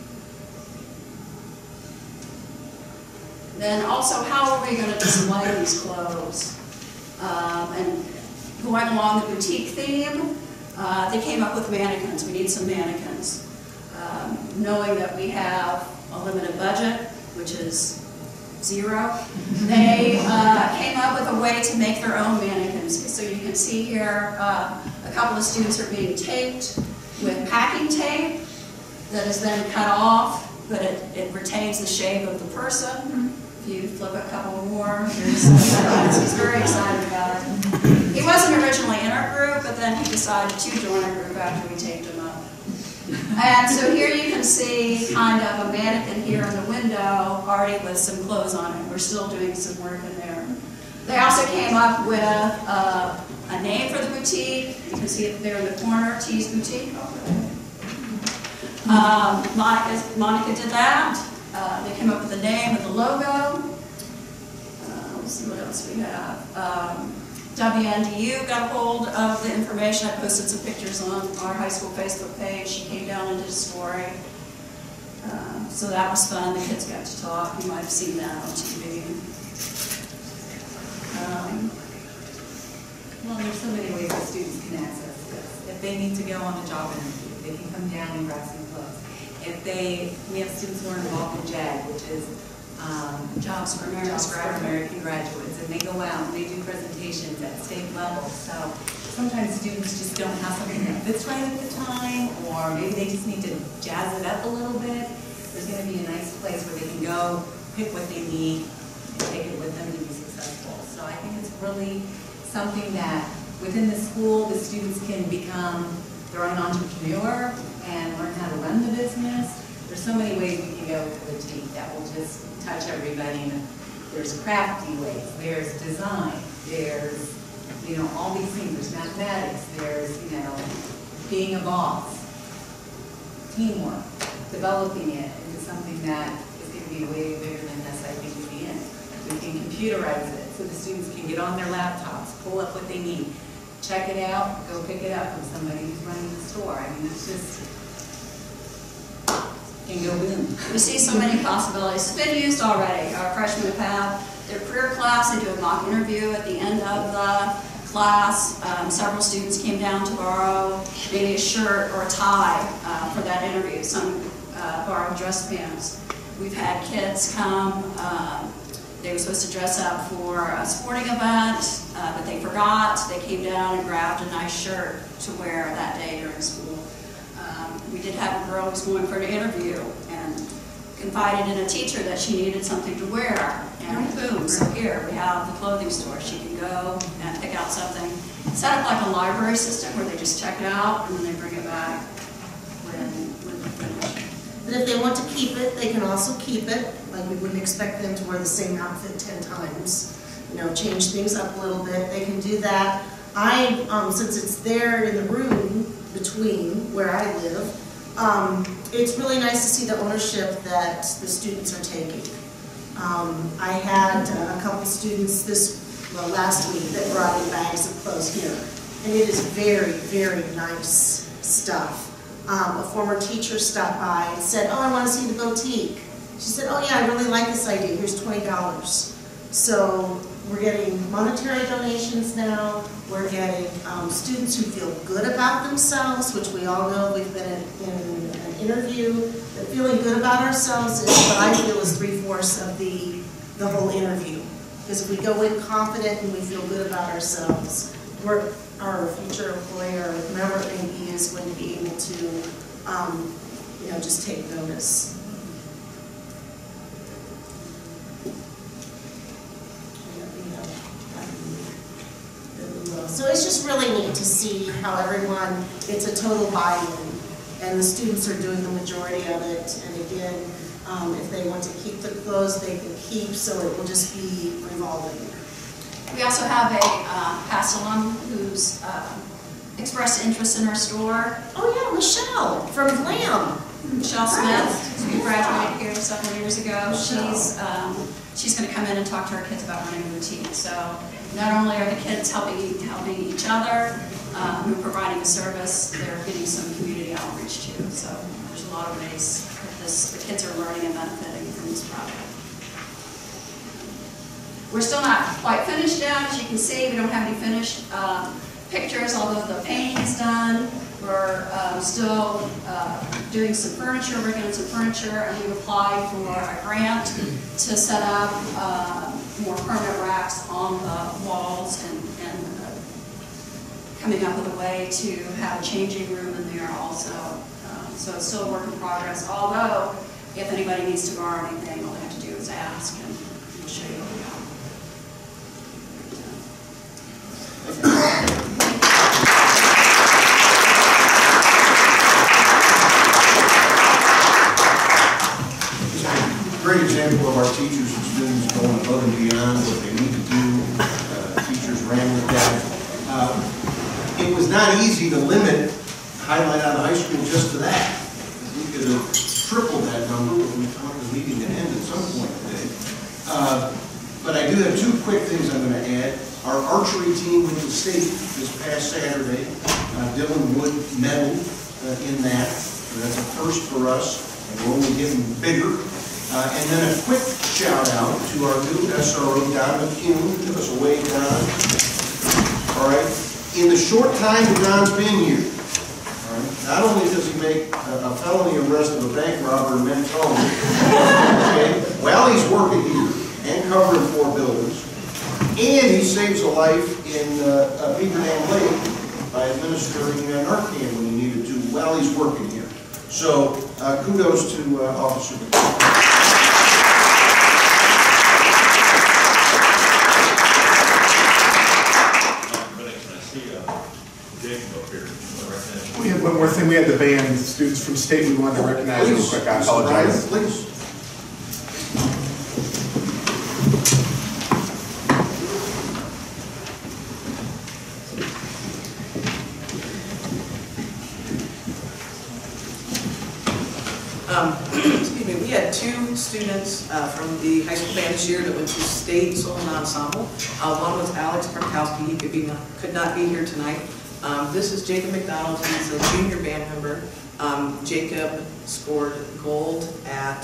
Then also, how are we going to display these clothes? Um, and going along the boutique theme, uh, they came up with mannequins. We need some mannequins. Um, knowing that we have a limited budget, which is zero, they uh, came up with a way to make their own mannequins. So you can see here, uh, a couple of students are being taped with packing tape that is then cut off, but it, it retains the shape of the person. If you flip a couple more, here's he's very excited about it. He wasn't originally in our group, but then he decided to join our group after we taped him up. And so here you can see kind of a mannequin here in the window, already with some clothes on it. We're still doing some work in there. They also came up with uh, a name for the boutique. You can see it there in the corner, T's Boutique. Um, Monica, Monica did that. Uh, they came up with the name and the logo. Uh, let's see what else we have. Um, W N D U got hold of the information. I posted some pictures on our high school Facebook page. She came down and did a story. Uh, so that was fun. The kids got to talk. You might have seen that on T V. Um, Well, there's so many ways that students can access this. If they need to go on a job interview, they can come down and grab some clothes. If they, we have students who are involved in JAG, which is um, Jobs for American Jobs for Graduates. American Graduates, and they go out and they do presentations at state level. So sometimes students just don't have something that fits right at the time, or maybe they just need to jazz it up a little bit. There's going to be a nice place where they can go, pick what they need, and take it with them to be successful. So I think it's really something that within the school, the students can become their own entrepreneur and learn how to run the business. There's so many ways we can go with the boutique that will just touch everybody. And there's crafty ways, there's design, there's, you know, all these things. There's mathematics, there's, you know, being a boss, teamwork, developing it into something that is going to be way bigger than this, I think, in the end. We can computerize it so the students can get on their laptops, pull up what they need, check it out, go pick it up from somebody who's running the store. I mean, it's just, can go boom. We see so many possibilities. It's been used already. Our freshmen have their career class. They do a mock interview at the end of the class. Um, several students came down to borrow maybe a shirt or a tie uh, for that interview. Some uh, borrowed dress pants. We've had kids come. Uh, they were supposed to dress up for a sporting event, uh, but they forgot. They came down and grabbed a nice shirt to wear that day during school. Um, we did have a girl who was going for an interview and confided in a teacher that she needed something to wear. And boom, so here we have the clothing store. She can go and pick out something. Set up like a library system where they just check it out and then they bring it back when, when they're finished. And if they want to keep it, they can also keep it. Like, we wouldn't expect them to wear the same outfit ten times. You know, change things up a little bit. They can do that. I, um, since it's there in the room between where I live, um, it's really nice to see the ownership that the students are taking. Um, I had uh, a couple students this, well, last week that brought in bags of clothes here. And it is very, very nice stuff. Um, a former teacher stopped by and said, oh, I want to see the boutique. She said, oh yeah, I really like this idea. Here's twenty dollars. So we're getting monetary donations now. We're getting um, students who feel good about themselves, which we all know. We've been in, in an interview that feeling good about ourselves is what I feel is three-fourths of the, the whole interview. Because if we go in confident and we feel good about ourselves, we're, our future employer, whomever it may be, is going to be able to, um, you know, just take notice. So it's just really neat to see how everyone, it's a total buy-in, and the students are doing the majority of it. And again, um, if they want to keep the clothes, they can keep, so it will just be revolving. We also have a uh, past alum who's uh, expressed interest in our store. Oh yeah, Michelle from GLAM. Michelle Smith, who graduated here several years ago. She's um, she's going to come in and talk to our kids about running a boutique. So not only are the kids helping helping each other, um, who are providing a service, they're getting some community outreach too. So there's a lot of ways that this, the kids are learning and benefiting from this project. We're still not quite finished yet. As you can see, we don't have any finished uh, pictures, although the painting is done. We're um, still uh, doing some furniture, working on some furniture, and we applied for a grant to set up uh, more permanent racks on the walls and, and uh, coming up with a way to have a changing room in there also. Um, so it's still a work in progress, although if anybody needs to borrow anything, all they have to do is ask, and we'll show you what we got. Great example of our teachers and students going above and beyond what they need to do. Uh, teachers ran with that. Uh, it was not easy to limit Highlight Out of High School just to that. We could have tripled that number when we thought the meeting to end at some point today. Uh, but I do have two quick things I'm going to add. Our archery team went to state this past Saturday. Uh, Dylan Wood medaled uh, in that. So that's a first for us, and we're only getting bigger. Uh, and then a quick shout out to our new S R O, Don McCune. Give us a wave, Don. all right? In the short time that Don's been here, all right, not only does he make a, a felony arrest of a bank robber in Mentone, okay, while he's working here and covering four buildings, and he saves a life in uh, uh, Beaver Dam Lake by administering uh, Narcan when he needed to while he's working here. So uh, kudos to uh, Officer McDonald. We have one more thing. We had the band students from state we wanted to recognize real quick. I apologize. Please. Um, excuse me, we had two students uh, from the high school band this year that went to state solo and ensemble. Uh, one was Alex Karkowski. He could, be not, could not be here tonight. Um, this is Jacob McDonald. He's a junior band member. Um, Jacob scored gold at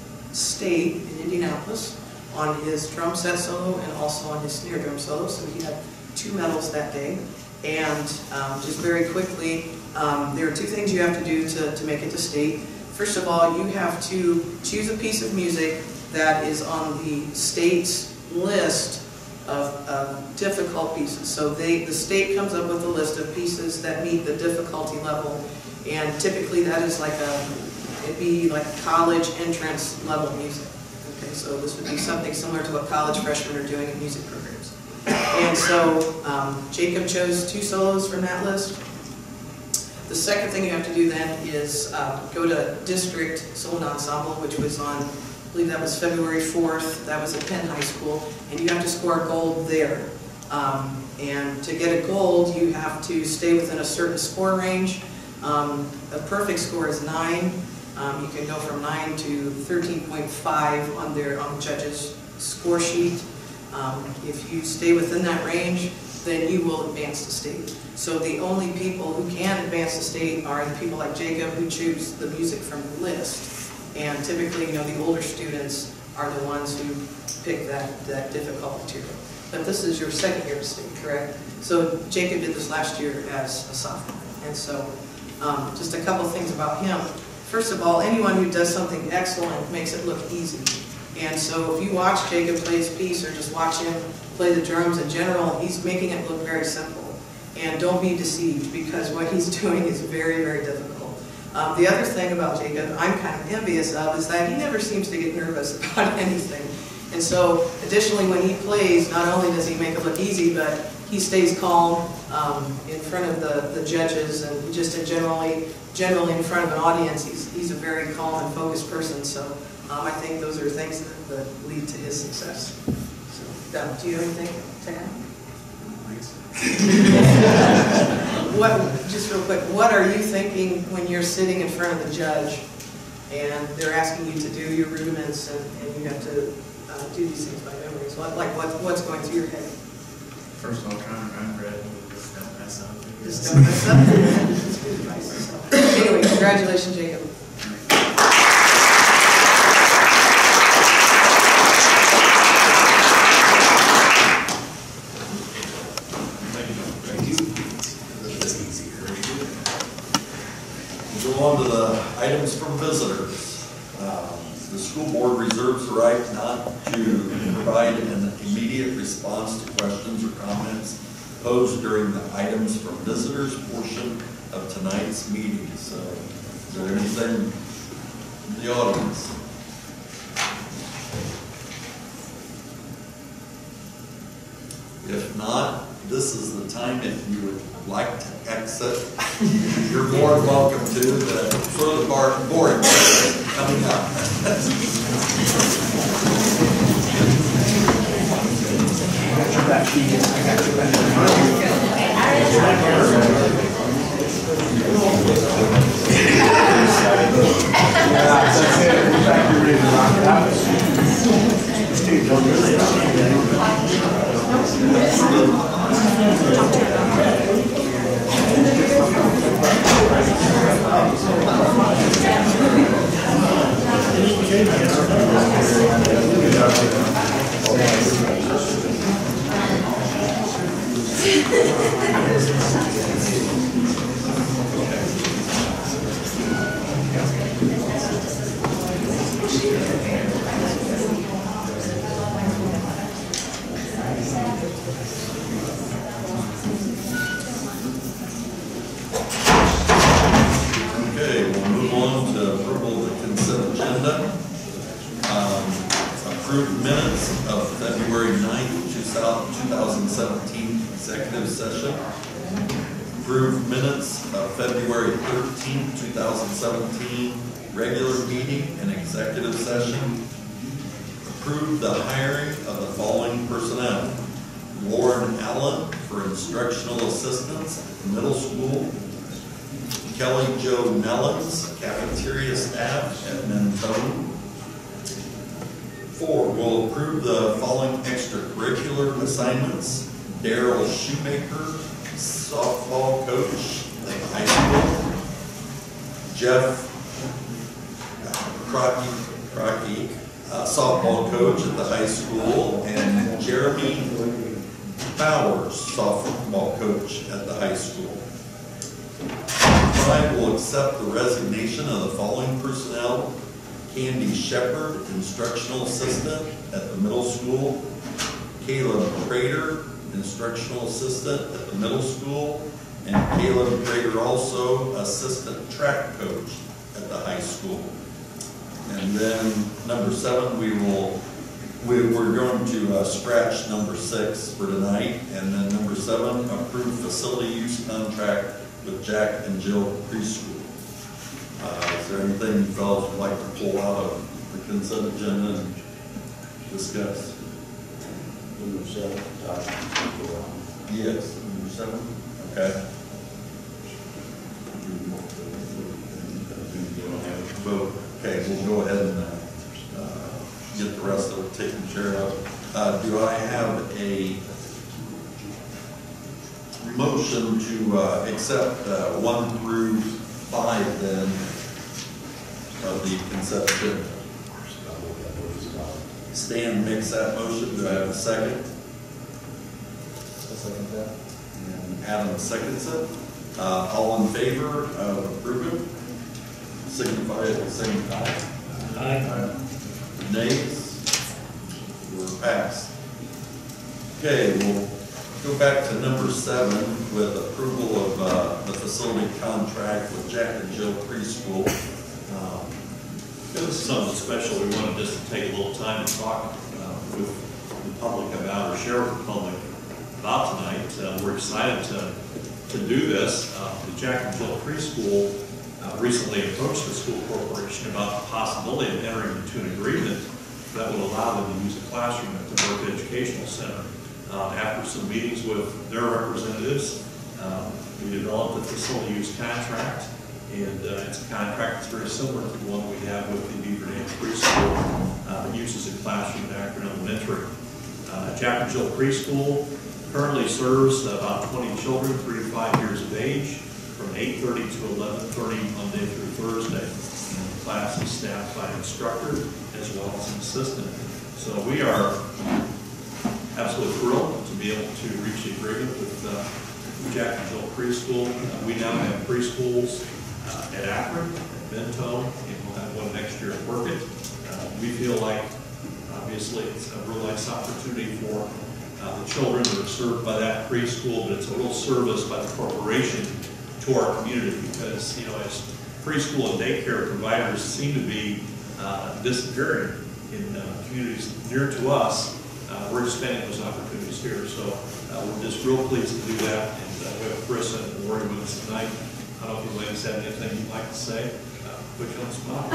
state in Indianapolis on his drum set solo and also on his snare drum solo. So he had two medals that day. And um, just very quickly, um, there are two things you have to do to, to make it to state. First of all, you have to choose a piece of music that is on the state's list of, of difficult pieces. So they, the state comes up with a list of pieces that meet the difficulty level, and typically that is like a, it'd be like college entrance level music. Okay, so this would be something similar to what college freshmen are doing in music programs. And so um, Jacob chose two solos from that list. The second thing you have to do then is uh, go to district solo and ensemble, which was on, I believe that was February fourth. That was at Penn High School, and you have to score gold there. Um, and to get a gold, you have to stay within a certain score range. Um, a perfect score is nine. Um, you can go from nine to thirteen point five on their on the judges' score sheet. Um, if you stay within that range, then you will advance to state. So the only people who can advance to state are the people like Jacob who choose the music from the list. And typically, you know, the older students are the ones who pick that, that difficult material. But this is your second year of state, correct? So Jacob did this last year as a sophomore. And so um, just a couple things about him. First of all, anyone who does something excellent makes it look easy. And so if you watch Jacob play his piece or just watch him play the drums in general, he's making it look very simple. And don't be deceived, because what he's doing is very, very difficult. Um, the other thing about Jacob I'm kind of envious of is that he never seems to get nervous about anything. And so additionally, when he plays, not only does he make it look easy, but he stays calm um, in front of the, the judges and just in generally, generally in front of an audience. He's, he's a very calm and focused person. So um, I think those are things that, that lead to his success. So, Don, do you have anything to add? What, just real quick, what are you thinking when you're sitting in front of the judge and they're asking you to do your rudiments and, and you have to uh, do these things by memory? So what, like what, what's going through your head? First of all, trying to remember it, just don't mess up. Just don't mess up. That's good advice. So, anyway, congratulations, Jacob. Go on to the items from visitors. Um, the school board reserves the right not to provide an immediate response to questions or comments posed during the items from visitors portion of tonight's meeting. So, is there anything in the audience? If not, this is the time if you would like to exit. You're more than welcome to. The sort of bar boring coming up. consent agenda. Um, Approved minutes of February ninth, two thousand seventeen executive session. Approved minutes of February thirteenth, two thousand seventeen regular meeting and executive session. Approved the hiring of the following personnel. Lauren Allen for instructional assistants at the middle school. Kelly Jo Nellens, cafeteria staff at Mentone. Four, will approve the following extracurricular assignments. Daryl Shoemaker, softball coach at the high school. Jeff Crocky, Crocky uh, softball coach at the high school. And Jeremy Bowers, softball coach at the high school. Five, will accept the resignation of the following personnel. Candy Shepard, instructional assistant at the middle school. Caleb Prater, instructional assistant at the middle school. And Caleb Prater also assistant track coach at the high school. And then number seven, we will, we, we're going to uh, scratch number six for tonight. And then number seven, approve facility use contract with Jack and Jill Preschool. Uh, is there anything you fellows would like to pull out of the consent agenda and discuss? Number seven. Yes, number seven. Okay. Vote. Okay, we'll go ahead and uh, uh, get the rest of it taken care of. Uh, do I have a motion to uh, accept uh, one through five then of the consent agenda? Stan makes that motion. Do I have a second? I'll second that. And Adam seconds it. Uh, all in favor of approving? Signify at the same time. Aye. Nays? We're passed. Okay, we'll go back to number seven with approval of uh, the facility contract with Jack and Jill Preschool. Um, This is something special. We wanted just to take a little time to talk uh, with the public about, or share with the public about tonight. Uh, we're excited to, to do this. Uh, the Jack and Jill Preschool uh, recently approached the school corporation about the possibility of entering into an agreement that would allow them to use a classroom at the Burke Educational Center. Uh, after some meetings with their representatives, uh, we developed a facility use contract. And uh, it's a contract that's very similar to the one we have with the Beaver Dam Preschool uh, that uses a classroom at Akron Elementary. Uh, Jack and Jill Preschool currently serves about twenty children, three to five years of age, from eight thirty to eleven thirty Monday through Thursday. And the class is staffed by an instructor as well as an assistant. So we are absolutely thrilled to be able to reach an agreement with uh, Jack and Jill Preschool. Uh, we now have preschools Uh, at Akron, at Mentone, and we'll have one next year at Workit. Uh, we feel like, obviously, it's a real nice opportunity for uh, the children that are served by that preschool, but it's a real service by the corporation to our community because, you know, as preschool and daycare providers seem to be uh, disappearing in uh, communities near to us, uh, we're expanding those opportunities here. So uh, we're just real pleased to do that, and uh, we have Chris and Lori with us tonight. I don't know if you ladies have anything you'd like to say. Uh, put you on the spot.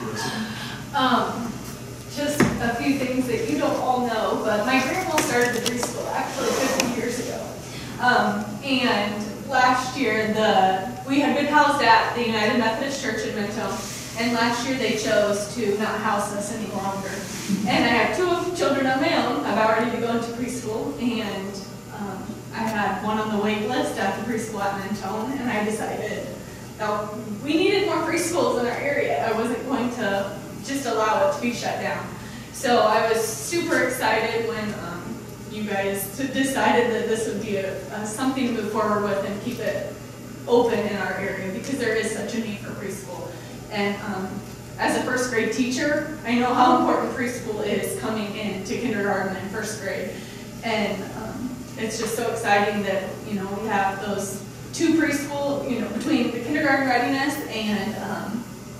um, just a few things that you don't all know, but my grandma started the preschool actually fifty years ago. Um, and last year, the we had been housed at the United Methodist Church in Mentone, and last year they chose to not house us any longer. And I have two children of my own. I'm about ready to go into preschool, and um, I had one on the wait list at the preschool at Mentone, and I decided that we needed more preschools in our area. I wasn't going to just allow it to be shut down. So I was super excited when um, you guys decided that this would be a, a, something to move forward with and keep it open in our area because there is such a need for preschool. And um, as a first grade teacher, I know how important preschool is coming into kindergarten and first grade. And um, it's just so exciting that, you know, we have those two preschool, you know, between the kindergarten readiness and um,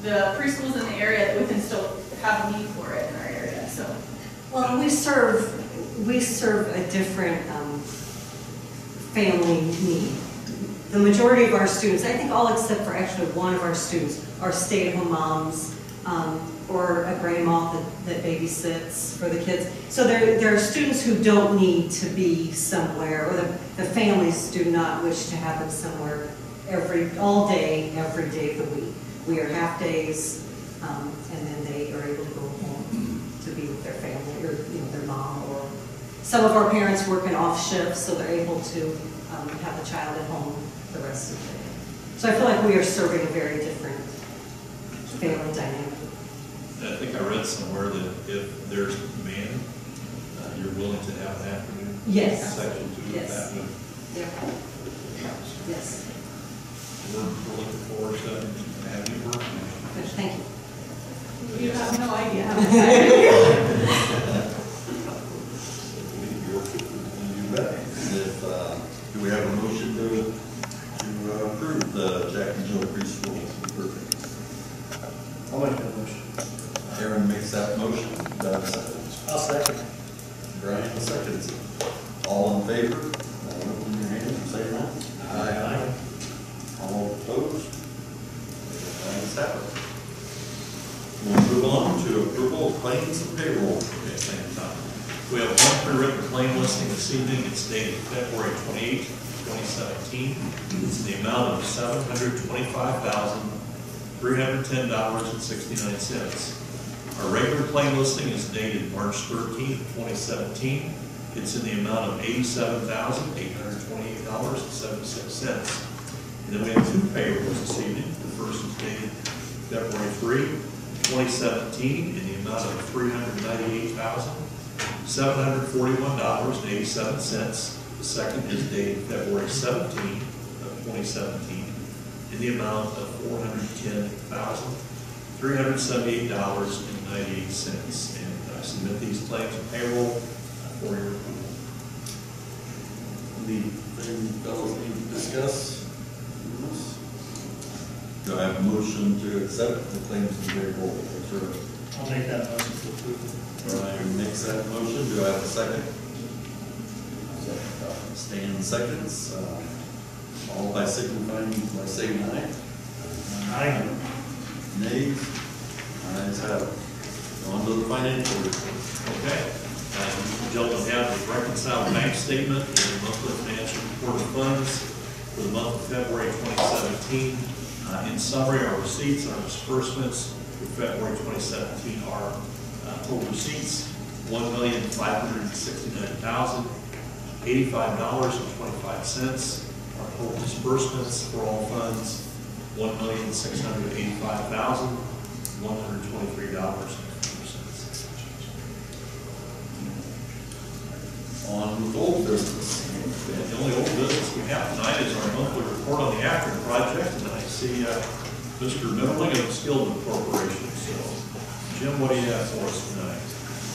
the preschools in the area that we can still have a need for it in our area, so. Well, we serve, we serve a different um, family need. The majority of our students, I think all except for actually one of our students, are stay-at-home moms um, or a grandma that, that babysits for the kids. So there, there are students who don't need to be somewhere, or the, the families do not wish to have them somewhere every, all day, every day of the week. We are half days, um, and then they are able to go home to be with their family, or you know, their mom, or some of our parents work in off shifts, so they're able to um, have the child at home the rest of the day. So I feel like we are serving a very different family dynamic. I think I read somewhere that if there's demand, uh, you're willing to have an afternoon Yes. section to Yes. that. would- Yep. Yes. We're, we're looking forward to having you work. Good, thank you. You have no idea how excited. You bet. If, uh, do we have a motion to, to uh, approve the Jack and Jill preschool? I'll make that motion. Aaron makes that motion. Do I have a second? I'll second. Brian seconds it. All in favor? Uh, Open your hand and say aye. Aye. All opposed? Ayes have it. We'll move on to approval of claims and payroll. Okay, same time. We have one pre-written claim listing this evening. It's dated February twenty-eighth, twenty seventeen. It's in the amount of seven hundred twenty-five thousand, three hundred ten dollars and sixty-nine cents. Our regular claim listing is dated March thirteenth, twenty seventeen. It's in the amount of eighty-seven thousand, eight hundred twenty-eight dollars and seventy-six cents. And then we have two payrolls this evening. The first is dated February third, twenty seventeen, in the amount of three hundred ninety-eight thousand, seven hundred forty-one dollars and eighty-seven cents. The second is dated February seventeenth of twenty seventeen, in the amount of four hundred ten thousand, three hundred seventy-eight dollars and ninety-eight cents. And I submit these claims and payroll for your approval. Anything fellows need to discuss? Do I have a motion to accept the claims and payroll? I'll make that motion to approve. Brian makes that motion. Do I have a second? Stan seconds. Uh, all by signifying by saying aye. Aye. Nays? Ayes have it. On to the financial report. Okay. Uh, you gentlemen have the reconciled bank statement and the monthly financial report of funds for the month of February twenty seventeen. Uh, in summary, our receipts, our disbursements for February twenty seventeen are uh, total receipts, one million five hundred sixty-nine thousand, eighty-five dollars and twenty-five cents. Our total disbursements for all funds, one million six hundred eighty-five thousand, one hundred twenty-three dollars and fifty cents. On with old business. And the only old business we have tonight is our monthly report on the Akron project, and I see uh, Mister Middling of Skillman Corporation. So, Jim, what do you have for us tonight?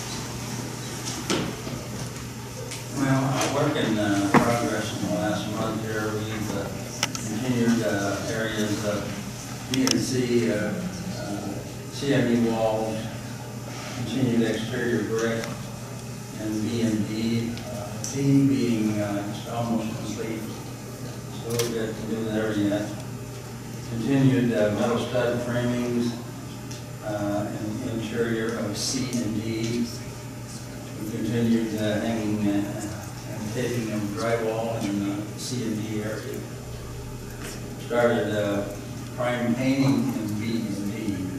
Well, our work in uh, progress in the last month here, we've uh, continued uh, areas of B and C, uh, uh, C M E walls, continued exterior brick, and B and D. D being uh, almost complete, so we've got to do there yet. Continued uh, metal stud framings uh, and interior of C and D. We continued uh, hanging uh, and taping of drywall in the C and D area. Started uh, prime painting in B and D.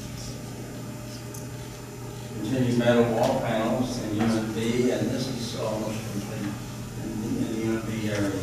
Continued metal wall panels in Unit B, and this is almost complete in the, in the Unit B area.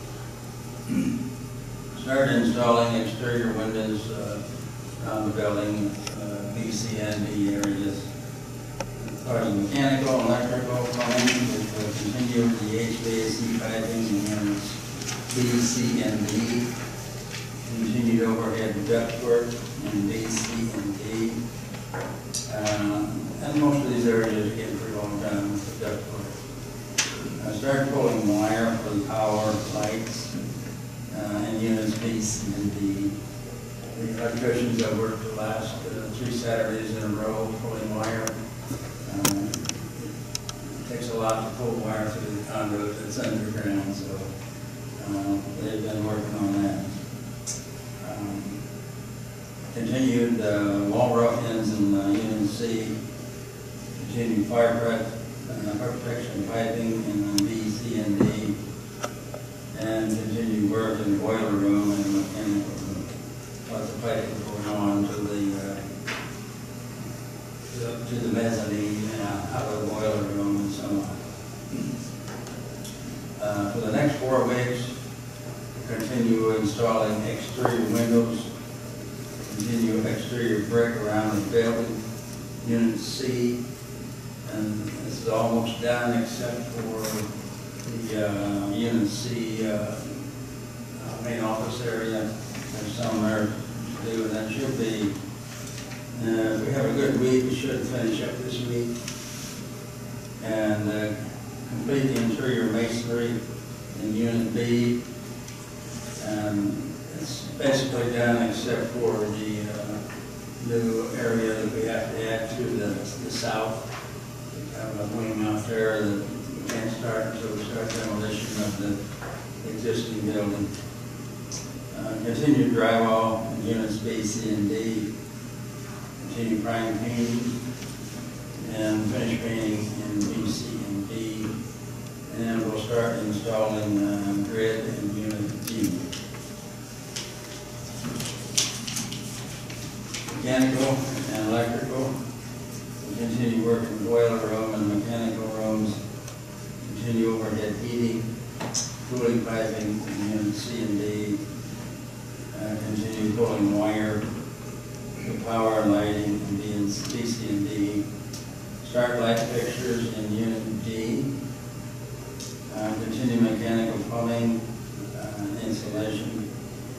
Started installing exterior windows uh, around the building, uh, B, C, and D areas. Part of mechanical, electrical, plumbing, which will continue the H V A C piping in Units B, C, and D. Continued overhead ductwork in B, C, and D. Uh, and most of these areas are getting pretty long done with the ductwork. I started pulling wire for the power lights uh, in Units B, C, and D. The electricians I worked with the last uh, three Saturdays in a row, pulling wire. Um, it takes a lot to pull wire through the conduit that's underground, so uh, they've been working on that. Um, continued uh, wall rough-ins in uh, Unit C, continued fire prep, uh, fire protection piping in B, C, and D, and continued work in the boiler room and the mechanical room. Lots of piping going on to the uh, to the mezzanine and out of the boiler room and so on. Uh, for the next four weeks, we'll continue installing exterior windows, continue exterior brick around the building, Unit C, and this is almost done except for the uh, Unit C uh, uh, main office area. There's some there to do, and that should be, uh, if we have a good week, we should finish up this week. And uh, complete the interior masonry in Unit B. And it's basically done except for the uh, new area that we have to add to the, the south. We have a wing out there that we can't start until we start demolition of the existing building. Uh, continue drywall in Units B, C, and D. Continue prime painting and finish painting in B, C, and D. And we'll start installing uh, grid in Unit G. Mechanical and electrical. We continue working in the boiler room and mechanical rooms. Continue overhead heating, cooling piping in Unit C and D. Uh, continue pulling wire, the power and lighting in B, C, and D. Start light fixtures in Unit D. Uh, continue mechanical plumbing, uh, insulation.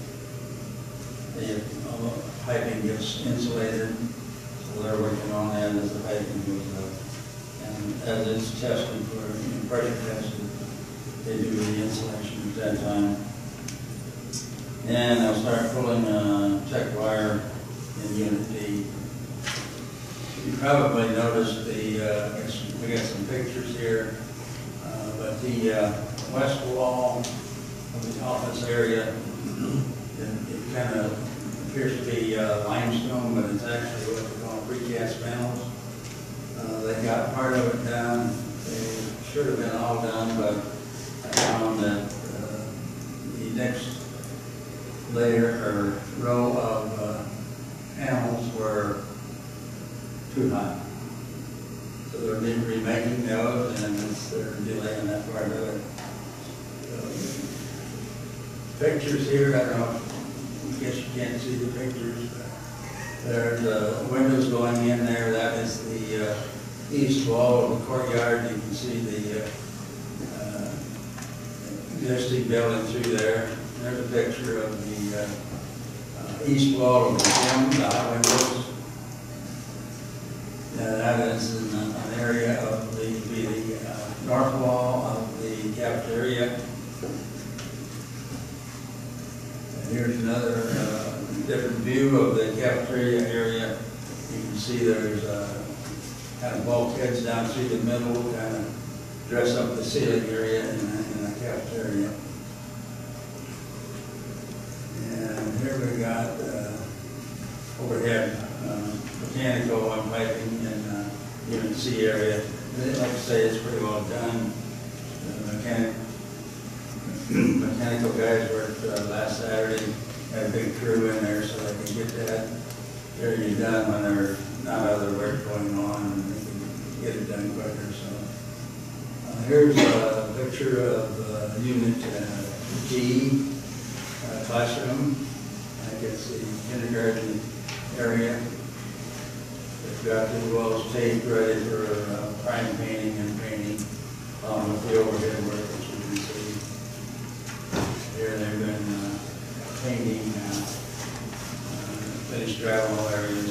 The uh, piping gets insulated, so they're working on that as the piping goes up. And as it's tested for pressure tested, they do the insulation at that time. And they'll start pulling uh, tech wire in Unit D. You probably noticed the, uh, we got some pictures here, uh, but the uh, west wall of the office area, it, it kind of appears to be uh, limestone, but it's actually what we call precast panels. Uh, they got part of it done. They should have been all done, but I found that uh, the next layer or row of uh, panels were too high. So they're been remaking those, and it's, they're delaying that part of it. So, pictures here, I don't know, I guess you can't see the pictures, but there's uh, windows going in there. That is the uh, east wall of the courtyard. You can see the uh, uh, existing building through there. There's a picture of the uh, uh, east wall of the gym, the high windows. Uh, that is in uh, an area of the, the uh, north wall of the cafeteria. And here's another uh, different view of the cafeteria area. You can see there's uh, kind of bulkheads down through the middle, kind of dress up the ceiling area in, in the cafeteria. And here we got uh, overhead uh, mechanical and piping in uh, Unit C area. And like I say, it's pretty well done. The mechanic, mechanical guys worked uh, last Saturday, had a big crew in there so they can get that area done when there's not other work going on, and they can get it done quicker. So uh, here's a picture of uh, Unit uh, G. Uh, classroom. I think it's the kindergarten area. They've got the walls taped ready for uh, prime painting and painting um, with the overhead work, as you can see. Here they've been uh, painting uh, uh, finished drywall areas.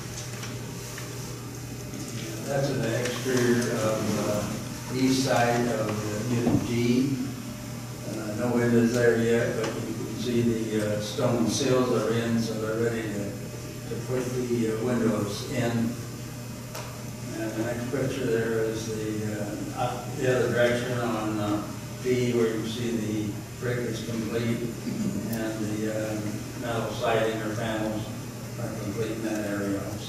That's an exterior of uh, the east side of uh, Unit G. Uh, no windows there yet, but you can see the uh, stone sills are in, so they're ready to to put the uh, windows in. And the next picture there is the, uh, up the other direction on uh, B, where you can see the brick is complete and the uh, metal siding or panels are complete in that area also.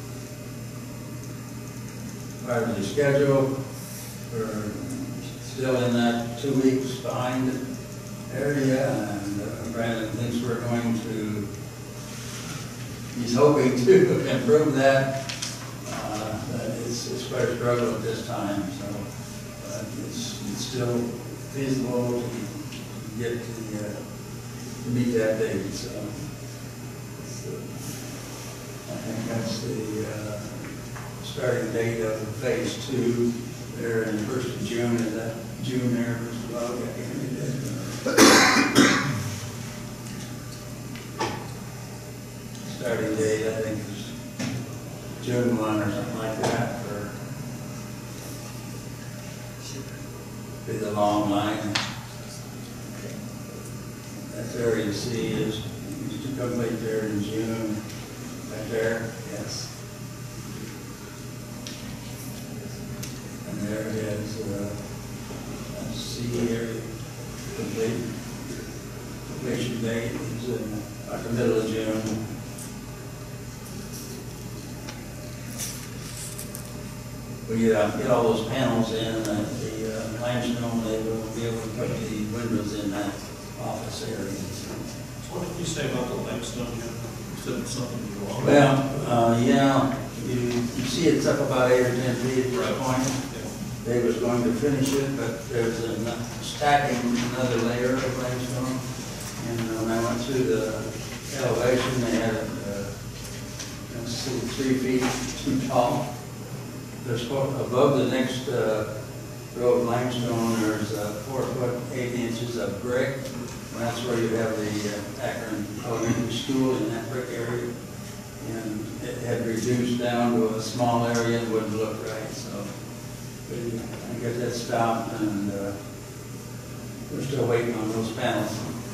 Part of the schedule, we're still in that two weeks behind area, and uh, Brandon thinks we're going to, he's hoping to improve that. Uh, but it's, it's quite a struggle at this time, so uh, it's, it's still feasible to get the, uh, to meet that date. So, so I think that's the uh, starting date of phase two there in the first of June. Is that June there, Mister Bog? Starting date, I think, is June one or something like that, for be the long line. That area C is used to complete there in June, right there, yes. And there is uh, C area complete. Completion date is in like the middle of June. We get, uh, get all those panels in, uh, the uh, limestone, they will be able to put the windows in that office area. What did you say about the limestone? You said something wrong. Well, uh, yeah, you, you see it's up about eight or ten feet at this point. They was going to finish it, but there's a stacking another layer of limestone. And uh, when I went through the elevation, they had it uh, let's see, three feet too tall. There's above the next uh, row of limestone, there's uh, four foot eight inches of brick. And that's where you have the uh, Akron Elementary School in that brick area. And it had reduced down to a small area and wouldn't look right. So we, I guess that stopped, and uh, we're still waiting on those panels.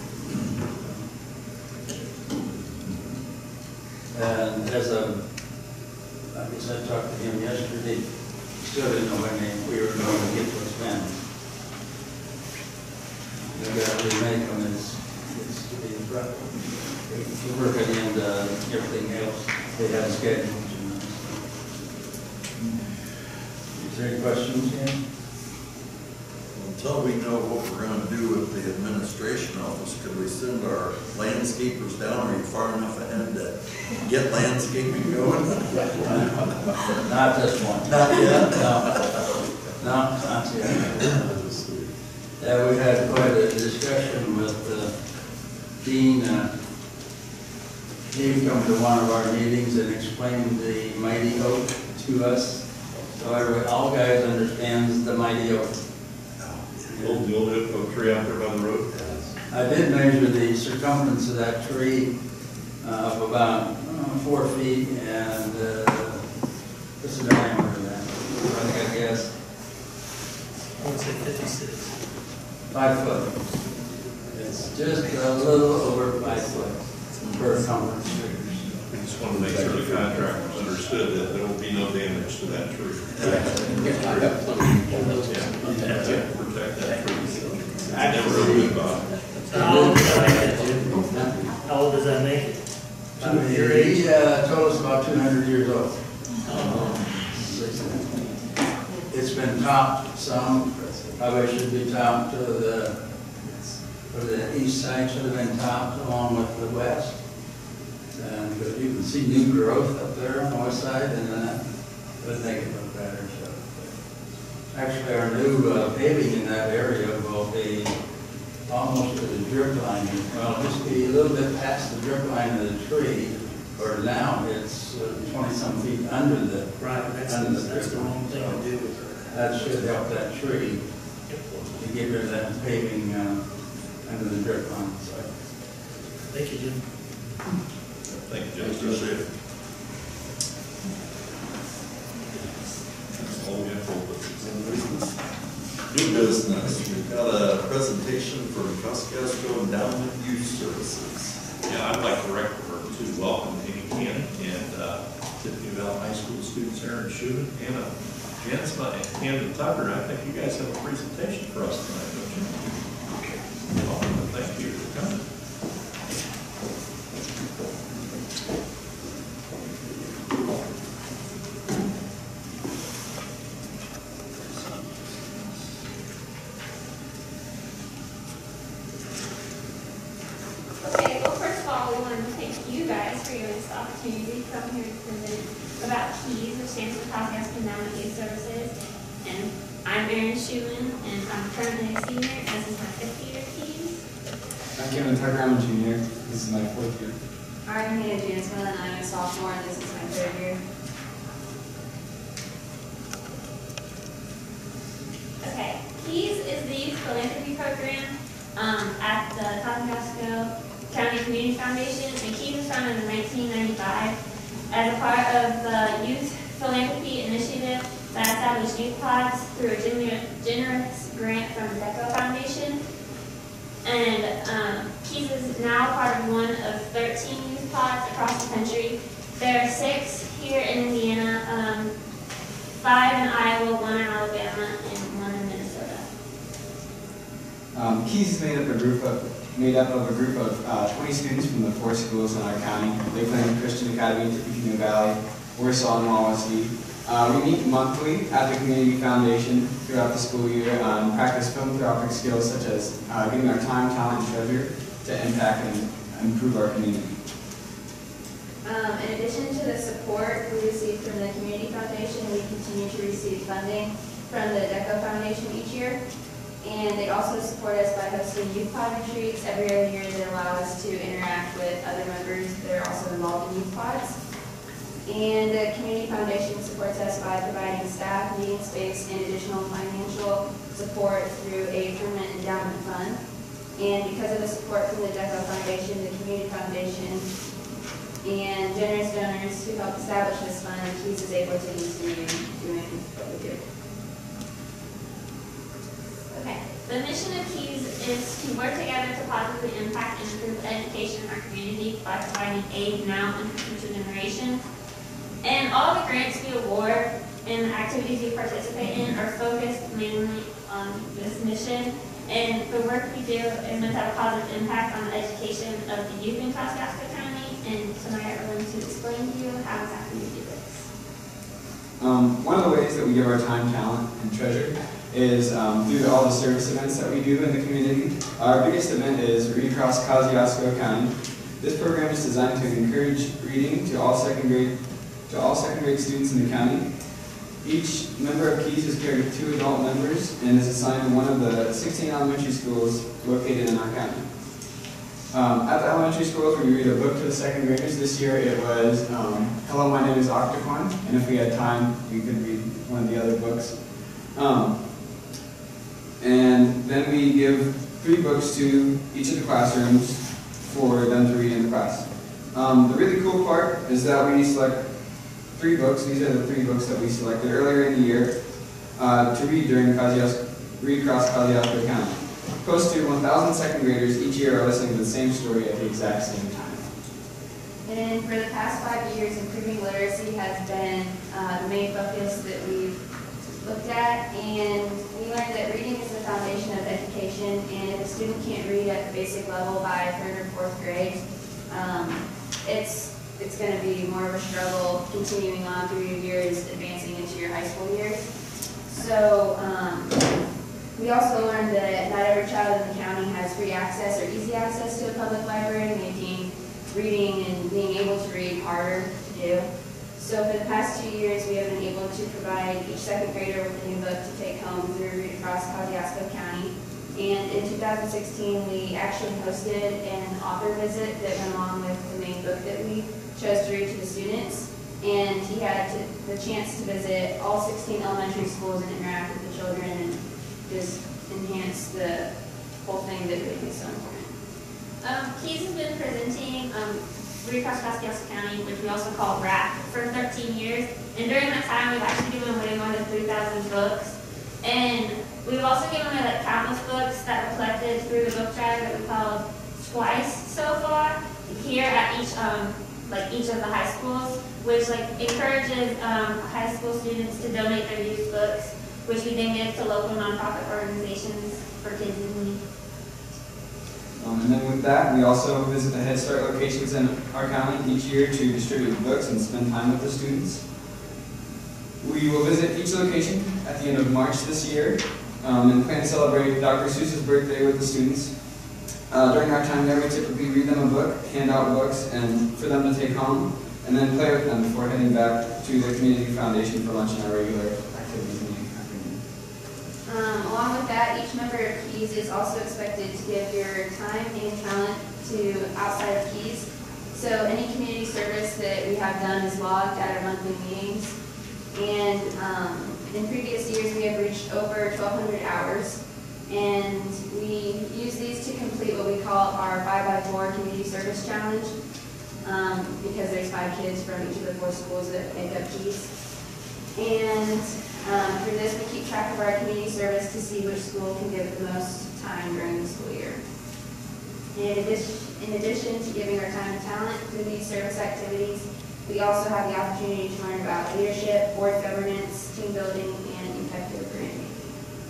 And as a I guess I talked to him yesterday, still didn't know when they, we were going to get those panels. We got to remake them, it's, it's to be rough. We're working into everything else, they have schedules. You know. Is there any questions, Ian? Until we know what we're gonna do with the administration office, could we send our landscapers down? Are you far enough ahead to get landscaping going? Not this one. Not yet? No, no, not yet. Yeah, we had quite a discussion with uh, Dean. Uh, he come to one of our meetings and explained the mighty oak to us. So every, all guys understands the mighty oak. The old, the old oak tree out there by the road? I did measure the circumference of that tree uh, of about uh, four feet, and uh, what's the diameter of that? I think I guess. I would say fifty-six. Five foot. It's just a little over five foot per circumference figures. We just want to make sure the contractors understood that there will be no damage to that tree. Yeah, protect that tree. I never really knew about it. How old does that make it, Jim? How old does that make it? About your age? He uh, told us about two hundred years old. It's been topped some, probably should be topped to the, for the east side should have been topped along with the west. And but you can see new growth up there on the west side, and that would make it look better. So, actually, our new uh, paving in that area will be almost to the drip line. Well, just be a little bit past the drip line of the tree, or now it's uh, twenty some feet under the right. That's, under the, the that's the wrong thing to do with it. That should help that tree to get rid of that paving uh, under the drip line. So. Thank you, Jim. Thank you, Jim. Appreciate it. That's all we have for New business, we've got a presentation from Kosciuszko Endowment Youth Services. Yeah, I'd like to, rec- to welcome Amy Buchanan, and uh, Tiffany Valley High School students Aaron Schuman, Anna Jansma, and Camden Tucker. I think you guys have a presentation for us tonight, don't you? Welcome, thank you for coming. Okay, well, first of all, we wanted to thank you guys for giving us the opportunity to come here and present about KEYS, which stands for Kosciuszko County Youth Services. And I'm Erin Schuman, and I'm currently a senior, as is my fifth year at KEYS. I'm Kevin Tucker, I'm a junior. This is my fourth year. I'm Hannah Jansma, and I'm a sophomore, and this is my third year. Okay, KEYS is the youth philanthropy program um, at the Kosciuszko County Community Foundation, and KEYS was founded in nineteen ninety-five as a part of the Youth Philanthropy Initiative that established youth pods through a gener generous grant from the DECO Foundation. And um, KEYS is now part of one of thirteen youth pods across the country. There are six here in Indiana, um, five in Iowa, one in Alabama, and one in Minnesota. Um, KEYS is made up, a group of, made up of a group of uh, twenty students from the four schools in our county: Lakeland Christian Academy, Tippecanoe Valley, Warsaw, and Wawasee. Uh, we meet monthly at the Community Foundation throughout the school year, um, practice philanthropic skills such as uh, giving our time, talent, and treasure to impact and improve our community. Um, in addition to the support we receive from the Community Foundation, we continue to receive funding from the DECO Foundation each year. And they also support us by hosting youth pod retreats every other year that allow us to interact with other members that are also involved in youth pods. And the Community Foundation supports us by providing staff, meeting space, and additional financial support through a permanent endowment fund. And because of the support from the DECO Foundation, the Community Foundation, and generous donors who helped establish this fund, KEYS is able to continue doing what we do. Okay, the mission of KEYS is to work together to positively impact and improve education in our community by providing aid now and for future generations. And all the grants we award and the activities we participate in are focused mainly on this mission. And the work we do is meant to have a positive impact on the education of the youth in Kosciuszko County. And tonight we're going to explain to you how exactly we do this. Um, one of the ways that we give our time, talent, and treasure is um, through all the service events that we do in the community. Our biggest event is Read Across Kosciuszko County. This program is designed to encourage reading to all second grade to all second grade students in the county. Each member of KEYS is paired with two adult members and is assigned to one of the sixteen elementary schools located in our county. Um, at the elementary schools, we read a book to the second graders. This year it was um, Hello, My Name is Octacorn, and if we had time, we could read one of the other books. Um, and then we give three books to each of the classrooms for them to read in the class. Um, the really cool part is that we select three books. These are the three books that we selected earlier in the year uh, to read during Kosciuszko, Read Across Kosciuszko County. Close to one thousand second graders each year are listening to the same story at the exact same time. And for the past five years, improving literacy has been uh, the main focus that we've looked at, and we learned that reading is the foundation of education, and if a student can't read at the basic level by third or fourth grade, um, it's it's going to be more of a struggle continuing on through your years, advancing into your high school years. So um, we also learned that not every child in the county has free access or easy access to a public library, making reading and being able to read harder to do. So for the past two years, we have been able to provide each second grader with a new book to take home through Read Across Kosciuszko County. And in two thousand sixteen, we actually hosted an author visit that went along with the main book that we chose to read to the students. And he had to, the chance to visit all sixteen elementary schools and interact with the children and just enhance the whole thing that we think is so important. Um, KEYS has been presenting um, Read Across Kosciuszko County, which we also call RAP, for thirteen years. And during that time, we've actually given away more than three thousand books. And we've also given away like countless books that were collected through the book drive that we called twice so far. Here at each um, like each of the high schools, which like encourages um, high school students to donate their used books, which we then give to local nonprofit organizations for kids in need. Um, and then with that, we also visit the Head Start locations in our county each year to distribute books and spend time with the students. We will visit each location at the end of March this year um, and plan to celebrate Doctor Seuss's birthday with the students. Uh, during our time there, we typically read them a book, hand out books, and for them to take home, and then play with them before heading back to the Community Foundation for lunch and our regular activities in the afternoon. Um, along with that, each member of Keys is also expected to give your time and talent to outside of Keys. So any community service that we have done is logged at our monthly meetings. And um, in previous years, we have reached over twelve hundred hours. And we use these to complete what we call our five by four Community Service Challenge. Um, because there's five kids from each of the four schools that make up Keys. And um, through this, we keep track of our community service to see which school can give the most time during the school year. In addition, in addition to giving our time and talent through these service activities, we also have the opportunity to learn about leadership, board governance, team building, and effective grant making.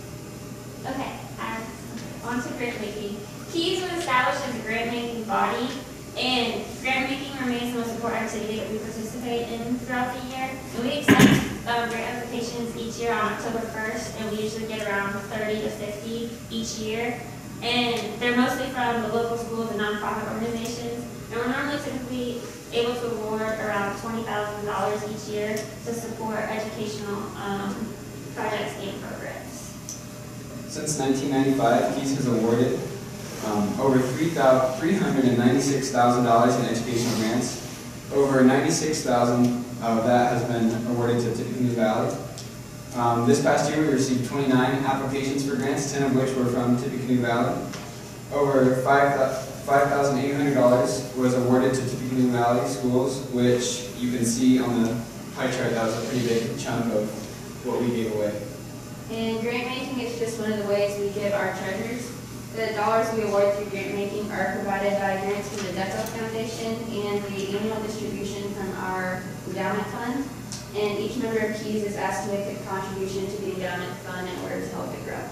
Okay, um, on to grant making. Keys was established as a grant making body, and grant making remains the most important activity that we participate in throughout the year. And we accept um, grant applications each year on October first, and we usually get around thirty to fifty each year. And they're mostly from the local schools and nonprofit organizations. And we're normally typically able to award around twenty thousand dollars each year to support educational um, projects and programs. Since nineteen ninety-five, Keys has awarded um, over three hundred ninety-six thousand dollars in educational grants. Over ninety-six thousand dollars of that has been awarded to Tippecanoe Valley. Um, this past year, we received twenty-nine applications for grants, ten of which were from Tippecanoe Valley. Over five thousand eight hundred dollars was awarded to Tippecanoe Valley schools, which you can see on the pie chart. That was a pretty big chunk of what we gave away. And grant making is just one of the ways we give our treasures. The dollars we award through grant making are provided by grants from the DECO Foundation and the annual distribution from our endowment fund. And each member of Keys is asked to make a contribution to the endowment fund in order to help it grow.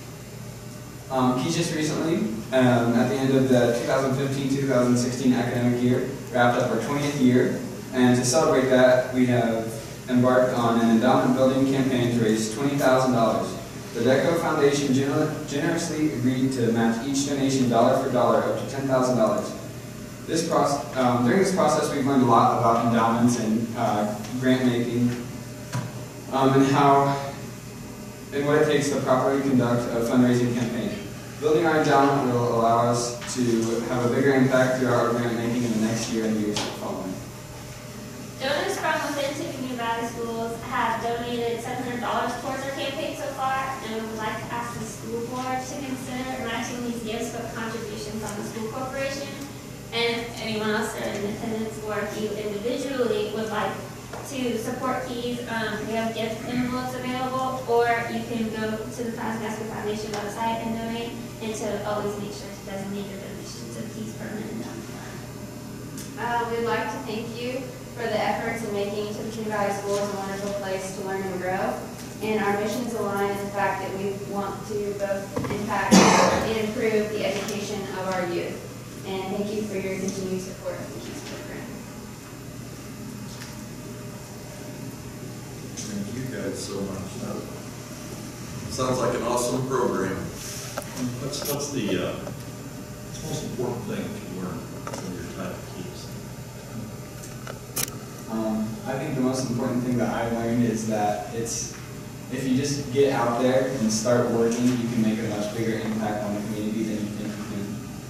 Um, Keys just recently, um, at the end of the two thousand fifteen two thousand sixteen academic year, wrapped up our twentieth year. And to celebrate that, we have embarked on an endowment building campaign to raise twenty thousand dollars. The DECO Foundation gener generously agreed to match each donation dollar for dollar up to ten thousand dollars. This process, um, during this process, we've learned a lot about endowments and uh, grant making, um, and how, and what it takes to properly conduct a fundraising campaign. Building our endowment will allow us to have a bigger impact through our grant making in the next year and years following. Donors from within Tippecanoe Valley Schools have donated seven hundred dollars towards our campaign so far, and we would like to ask the school board to consider matching these gifts with contributions on the school corporation. And if anyone else are in attendance or if you individually would like to support Keys, um, we have gift envelopes available, or you can go to the Cosgasco Foundation website and donate, and to always make sure to designate your donation to Keys Permanent Endowment Fund. Uh, we'd like to thank you for the efforts in making Tippecanoe Valley Schools a wonderful place to learn and grow. And our missions align in the fact that we want to both impact and improve the education of our youth. And thank you for your continued support of the Keys program. Thank you guys so much. That sounds like an awesome program. What's, what's the, uh, what's the most important thing that you learned from your time at Keys? Um, I think the most important thing that I learned is that it's, if you just get out there and start working, you can make a much bigger impact on the community than you think you can.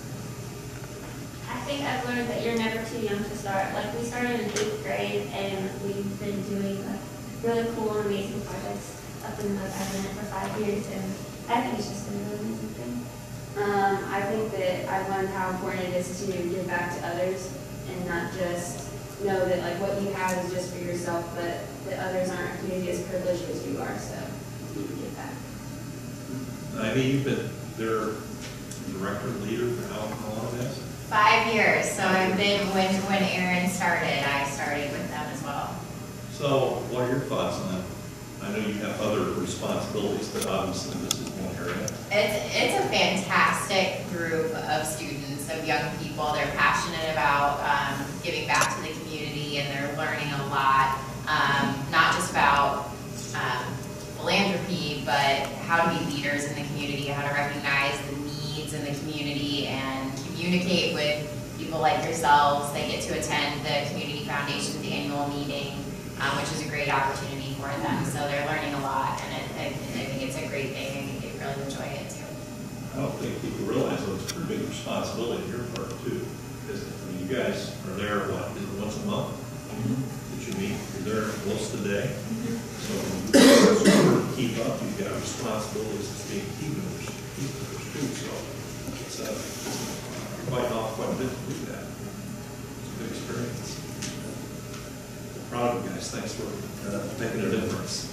I think I've learned that you're never too young to start. Like, we started in eighth grade, and we've been doing like really cool and amazing projects up in the I've for five years, and I think it's just been a really amazing thing. Um, I think that I've learned how important it is to give back to others and not just know that like what you have is just for yourself, but that others aren't maybe as privileged as you are, so you need to give back. I mean, you've been their director, leader for how, how long it is? Five years, so I've been, when, when Aaron started, I started with them as well. So what are your thoughts on that? I know you have other responsibilities, but obviously this is one area. It's, it's a fantastic group of students, of young people. They're passionate about um, giving back to the community, and they're learning a lot, um, not just about um, philanthropy, but how to be leaders in the community, how to recognize the needs in the community, and communicate with people like yourselves. They get to attend the Community Foundation's annual meeting, um, which is a great opportunity for them. So they're learning a lot, and it, I, I think it's a great thing. I think they really enjoy it too. I don't think people realize that it's a pretty big responsibility on your part too. Because I mean, you guys are there, what, is it once a month that you meet? You're there most of the day. So when you keep up, you've got responsibilities as being team members, team members too. So it's uh, you're biting off quite a bit to do that. It's a good experience. I'm proud of you guys. Thanks for uh, making a difference.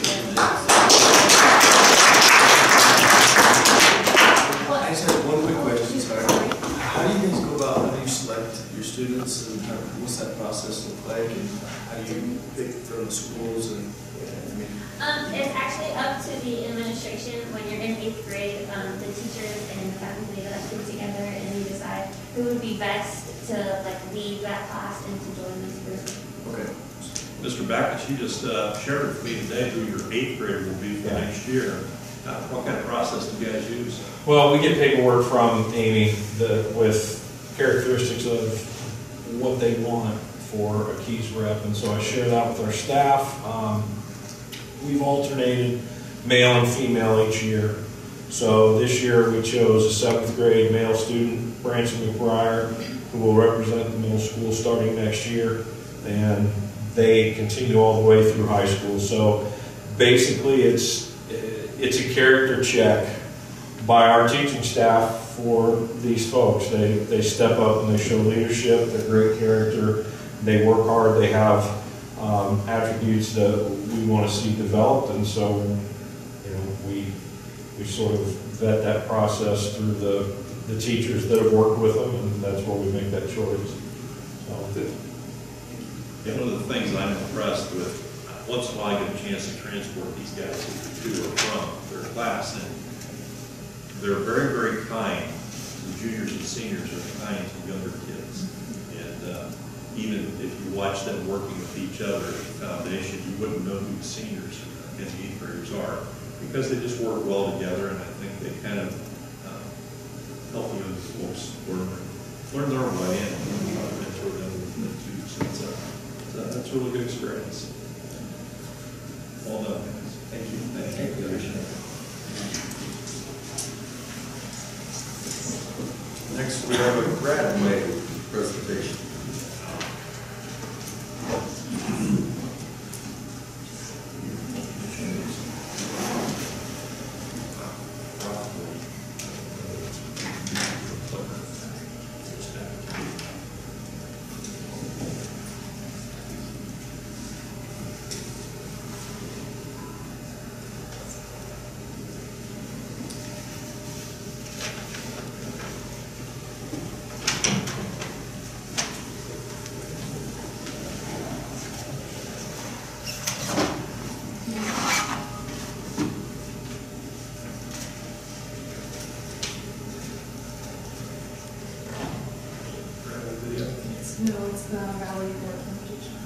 I just have one quick question, sorry. How do you guys go about, how do you select your students, and how, what's that process look like, and how do you pick from the schools, and, I mean? Um, it's actually up to the administration. When you're in eighth grade, um, the teachers and the faculty that get together and you decide who would be best to like lead that class and to join this group. Okay. Mister Backus, you just uh, shared with me today who your eighth grader will be for next year. Uh, what kind of process do you guys use? Well, we get paperwork from Amy the, with characteristics of what they want for a Keys rep, and so I share that with our staff. Um, we've alternated male and female each year. So this year we chose a seventh grade male student, Branson McBriar, who will represent the middle school starting next year, and they continue all the way through high school. So basically it's it's a character check by our teaching staff for these folks. They, they step up and they show leadership, they're great character, they work hard, they have um, attributes that we want to see developed, and so you know, we, we sort of vet that process through the, the teachers that have worked with them, and that's where we make that choice. So, yeah, one of the things I'm impressed with, once in a while I get a chance to transport these guys to or from their class, and they're very, very kind. The juniors and seniors are kind to younger kids. And uh, even if you watch them working with each other at the foundation, you wouldn't know who the seniors and the eighth graders are, because they just work well together, and I think they kind of uh, help the young folks learn, learn their way in and mentor them too. So it's a, it's a, it's a really good experience. Well done, guys. Thank you. Thank you. Appreciate it. Next, we have a graduate presentation. No, it's the Valley Board competition.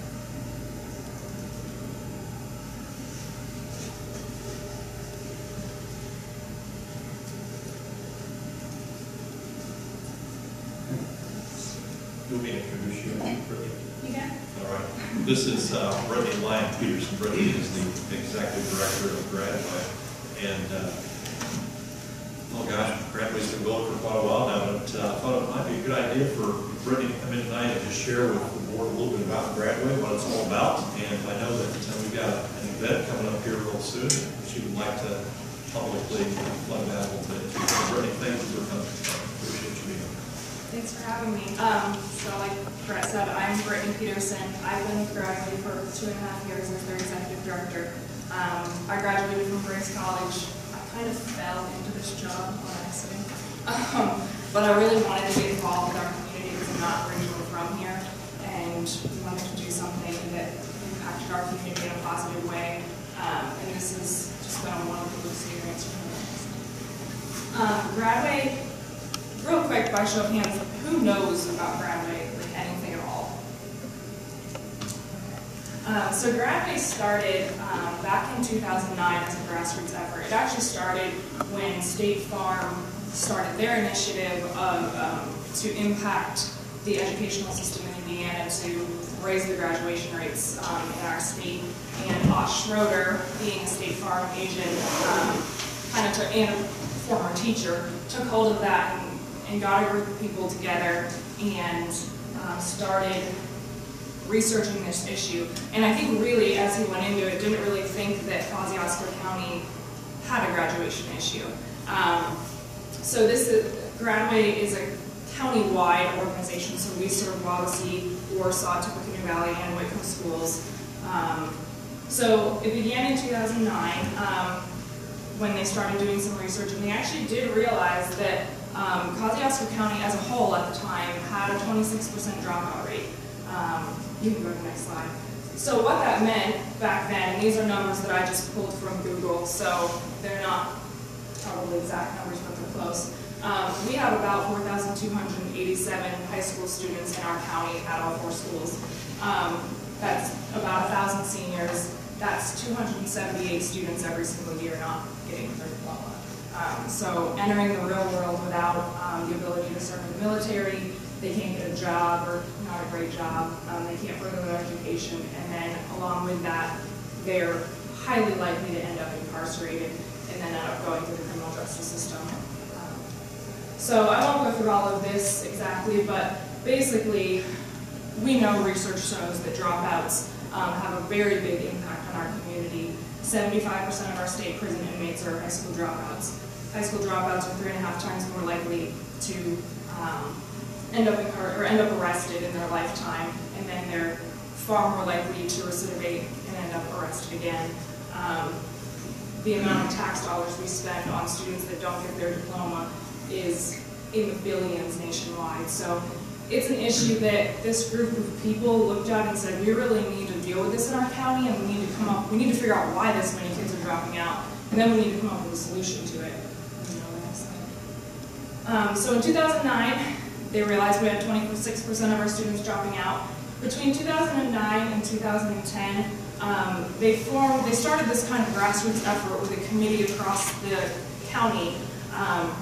You'll be introduced, you, Brittany. You got it. All right. This is uh, Brittany Lyon Peterson. Brittany is the executive director of Gradway. And, uh, oh gosh, Gradway's been going for quite a while now, but uh, I thought it might be a good idea for Brittany to come in tonight and just share with the board a little bit about Gradway, what it's all about. And I know that uh, we've got an event coming up here real soon, and she would like to publicly plug that a little bit. So, Brittany, thank you for coming. Appreciate you being here. Thanks for having me. Um, so like Brett said, I'm Brittany Peterson. I've been with Gradway for two and a half years as their executive director. Um, I graduated from Grace College. I kind of fell into this job on accident. Um, but I really wanted to get involved with our community because I'm not originally from here, and we wanted to do something that impacted our community in a positive way, um, and this has just been a wonderful experience for me. Um, Gradway, real quick, by show of hands, who knows about Gradway, like anything at all? Um, so Gradway started um, back in two thousand nine as a grassroots effort. It actually started when State Farm started their initiative of, um, to impact the educational system in Indiana to raise the graduation rates um, in our state. And Osh Schroeder, being a State Farm agent, um, kind of took, and a former teacher, took hold of that and, and got a group of people together and um, started researching this issue. And I think really, as he went into it, didn't really think that Kosciuszko County had a graduation issue. Um, so this is, Gradway is a county-wide organization, so we serve Wawasee, Warsaw, Tippecanoe Valley, and Whitcomb schools. Um, so it began in two thousand nine um, when they started doing some research, and they actually did realize that um, Kosciuszko County as a whole at the time had a twenty-six percent dropout rate. Um, you can go to the next slide. So what that meant back then, and these are numbers that I just pulled from Google, so they're not probably exact numbers, but they're close. Um, we have about four thousand two hundred eighty-seven high school students in our county at all four schools. Um, that's about one thousand seniors. That's two hundred seventy-eight students every single year not getting their diploma. Um, so entering the real world without um, the ability to serve in the military, they can't get a job or not a great job, um, they can't further their education, and then along with that, they're highly likely to end up incarcerated and then end up going through the criminal justice system. Um, so I won't go through all of this exactly, but basically, we know research shows that dropouts um, have a very big impact on our community. seventy-five percent of our state prison inmates are high school dropouts. High school dropouts are three and a half times more likely to um, end up incar or end up arrested in their lifetime, and then they're far more likely to recidivate and end up arrested again. Um, the amount of tax dollars we spend on students that don't get their diploma is in the billions nationwide. So it's an issue that this group of people looked at and said, we really need to deal with this in our county, and we need to come up, we need to figure out why this many kids are dropping out, and then we need to come up with a solution to it. Um, so in two thousand nine, they realized we had twenty-six percent of our students dropping out. Between two thousand nine and two thousand ten, um, they formed, they started this kind of grassroots effort with a committee across the county, um,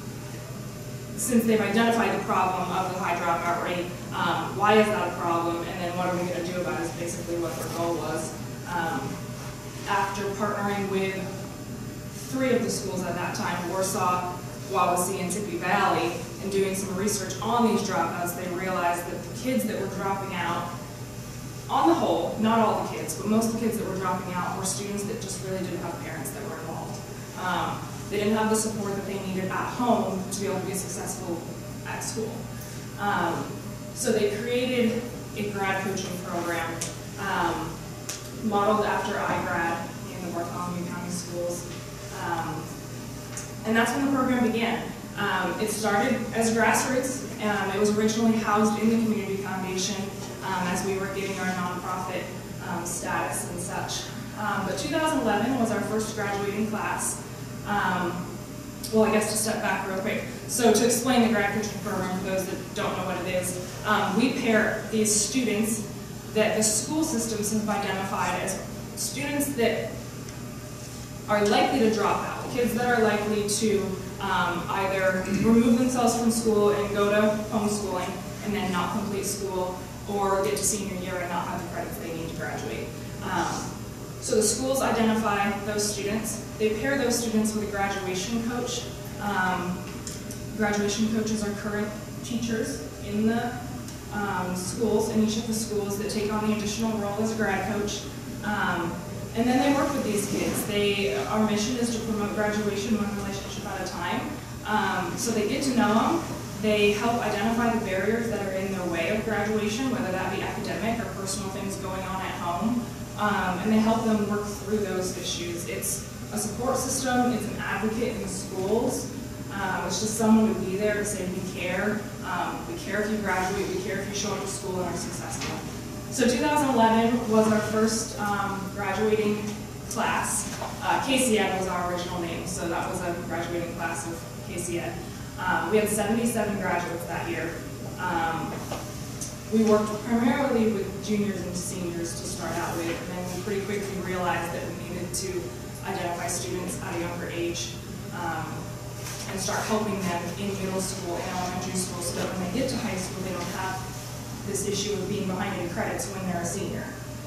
since they've identified the problem of the high dropout rate. Um, why is that a problem, and then what are we going to do about it is basically what their goal was. Um, after partnering with three of the schools at that time, Warsaw, Wawasee, and Tippecanoe Valley, and doing some research on these dropouts, they realized that the kids that were dropping out, on the whole, not all the kids, but most of the kids that were dropping out were students that just really didn't have parents that were involved. Um, they didn't have the support that they needed at home to be able to be successful at school. Um, so they created a grad coaching program um, modeled after iGrad in the Bartholomew County schools. Um, And that's when the program began. Um, it started as grassroots. Um, it was originally housed in the Community Foundation um, as we were getting our nonprofit um, status and such. Um, but two thousand eleven was our first graduating class. Um, well, I guess to step back real quick. So to explain the grad coaching program for those that don't know what it is, um, we pair these students that the school systems have identified as students that are likely to drop out. Kids that are likely to um, either remove themselves from school and go to homeschooling and then not complete school, or get to senior year and not have the credits they need to graduate. Um, so the schools identify those students. They pair those students with a graduation coach. Um, graduation coaches are current teachers in the um, schools, in each of the schools, that take on the additional role as a grad coach. Um, And then they work with these kids. They, our mission is to promote graduation one relationship at a time. Um, so they get to know them. They help identify the barriers that are in their way of graduation, whether that be academic or personal things going on at home. Um, and they help them work through those issues. It's a support system. It's an advocate in the schools. Um, it's just someone to be there to say we care. Um, we care if you graduate, we care if you show up to school and are successful. So two thousand eleven was our first um, graduating class. Uh, K C Ed was our original name, so that was a graduating class of K C Ed. Um, we had seventy-seven graduates that year. Um, we worked primarily with juniors and seniors to start out with, and then we pretty quickly realized that we needed to identify students at a younger age um, and start helping them in middle school and elementary school so that when they get to high school, they don't have this issue of being behind in credits when they're a senior.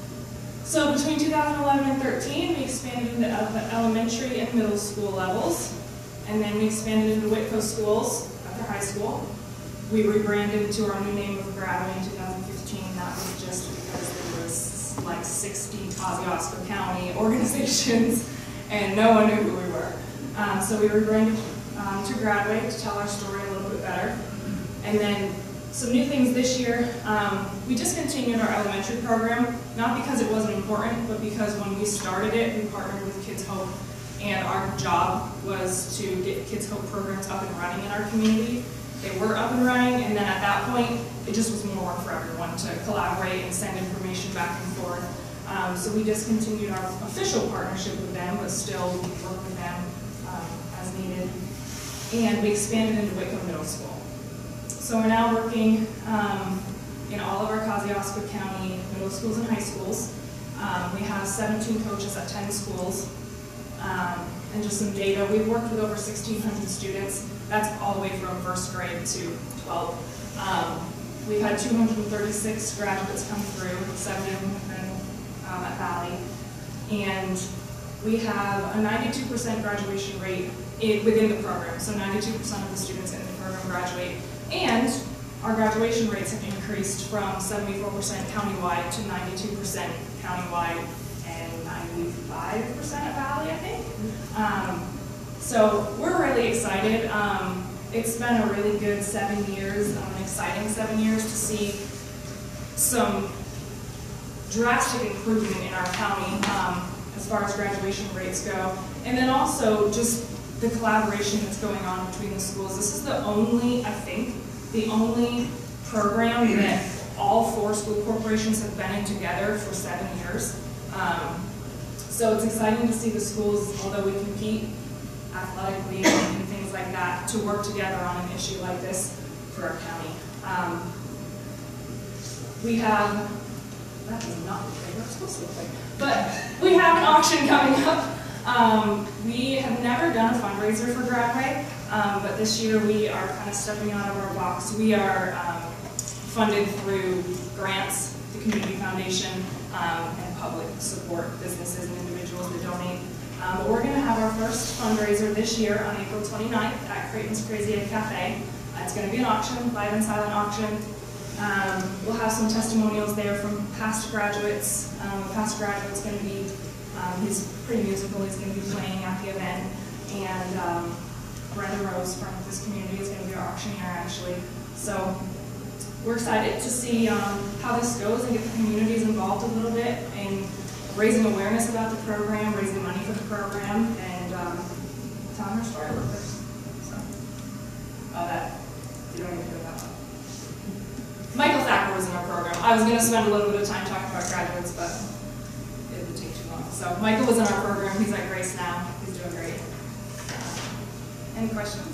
So between two thousand eleven and thirteen, we expanded into elementary and middle school levels, and then we expanded into Whitco schools after high school. We rebranded to our new name of Gradway in two thousand fifteen. That was just because there was like sixty Kosciuszko County organizations, and no one knew who we were. Um, so we rebranded um, to Gradway to tell our story a little bit better. And then some new things this year, um, we discontinued our elementary program, not because it wasn't important, but because when we started it, we partnered with Kids Hope, and our job was to get Kids Hope programs up and running in our community. They were up and running, and then at that point, it just was more work for everyone to collaborate and send information back and forth. Um, so we discontinued our official partnership with them, but still we work with them um, as needed. And we expanded into Whitco Middle School. So we're now working um, in all of our Kosciuszko County middle schools and high schools. Um, we have seventeen coaches at ten schools. Um, and just some data, we've worked with over sixteen hundred students. That's all the way from first grade to twelve. Um, we've had two hundred thirty-six graduates come through, seventy of them have been um, at Valley. And we have a ninety-two percent graduation rate in, within the program. So ninety-two percent of the students in the program graduate. And our graduation rates have increased from seventy-four percent countywide to ninety-two percent countywide and ninety-five percent at Valley, I think. Um, so we're really excited. Um, it's been a really good seven years, um, an exciting seven years to see some drastic improvement in our county um, as far as graduation rates go. And then also just the collaboration that's going on between the schools. This is the only, I think, the only program that all four school corporations have been in together for seven years. Um, so it's exciting to see the schools, although we compete athletically and things like that, to work together on an issue like this for our county. Um, we have, that is not what we're supposed to look like, but we have an auction coming up. Um, we have never done a fundraiser for Gradway, um, but this year we are kind of stepping out of our box. We are um, funded through grants, the Community Foundation, um, and public support, businesses and individuals that donate. Um, but we're going to have our first fundraiser this year on April twenty-ninth at Creighton's Crazy Egg Cafe. Uh, it's going to be an auction, live and silent auction. Um, we'll have some testimonials there from past graduates. Um, past graduate's going to be Um, he's pretty musical, he's going to be playing at the event, and um, Brenda Rose from this community is going to be our auctioneer actually. So we're excited to see um, how this goes and get the communities involved a little bit in raising awareness about the program, raising money for the program, and um, telling our story a little bit. So, oh, that, you don't even know that one. Michael Thacker was in our program. I was going to spend a little bit of time talking about graduates, but it would take too long. So Michael was in our program. He's at Grace now. He's doing great. Any questions?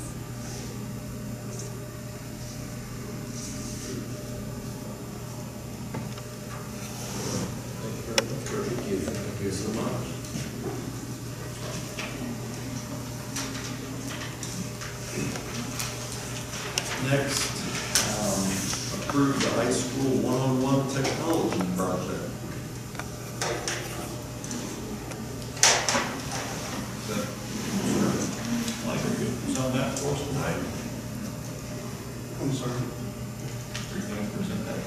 Thank you. Thank you so much. Next, um, approve the high school one-on-one technology project. On that for us tonight? I'm sorry. Are you going to present that?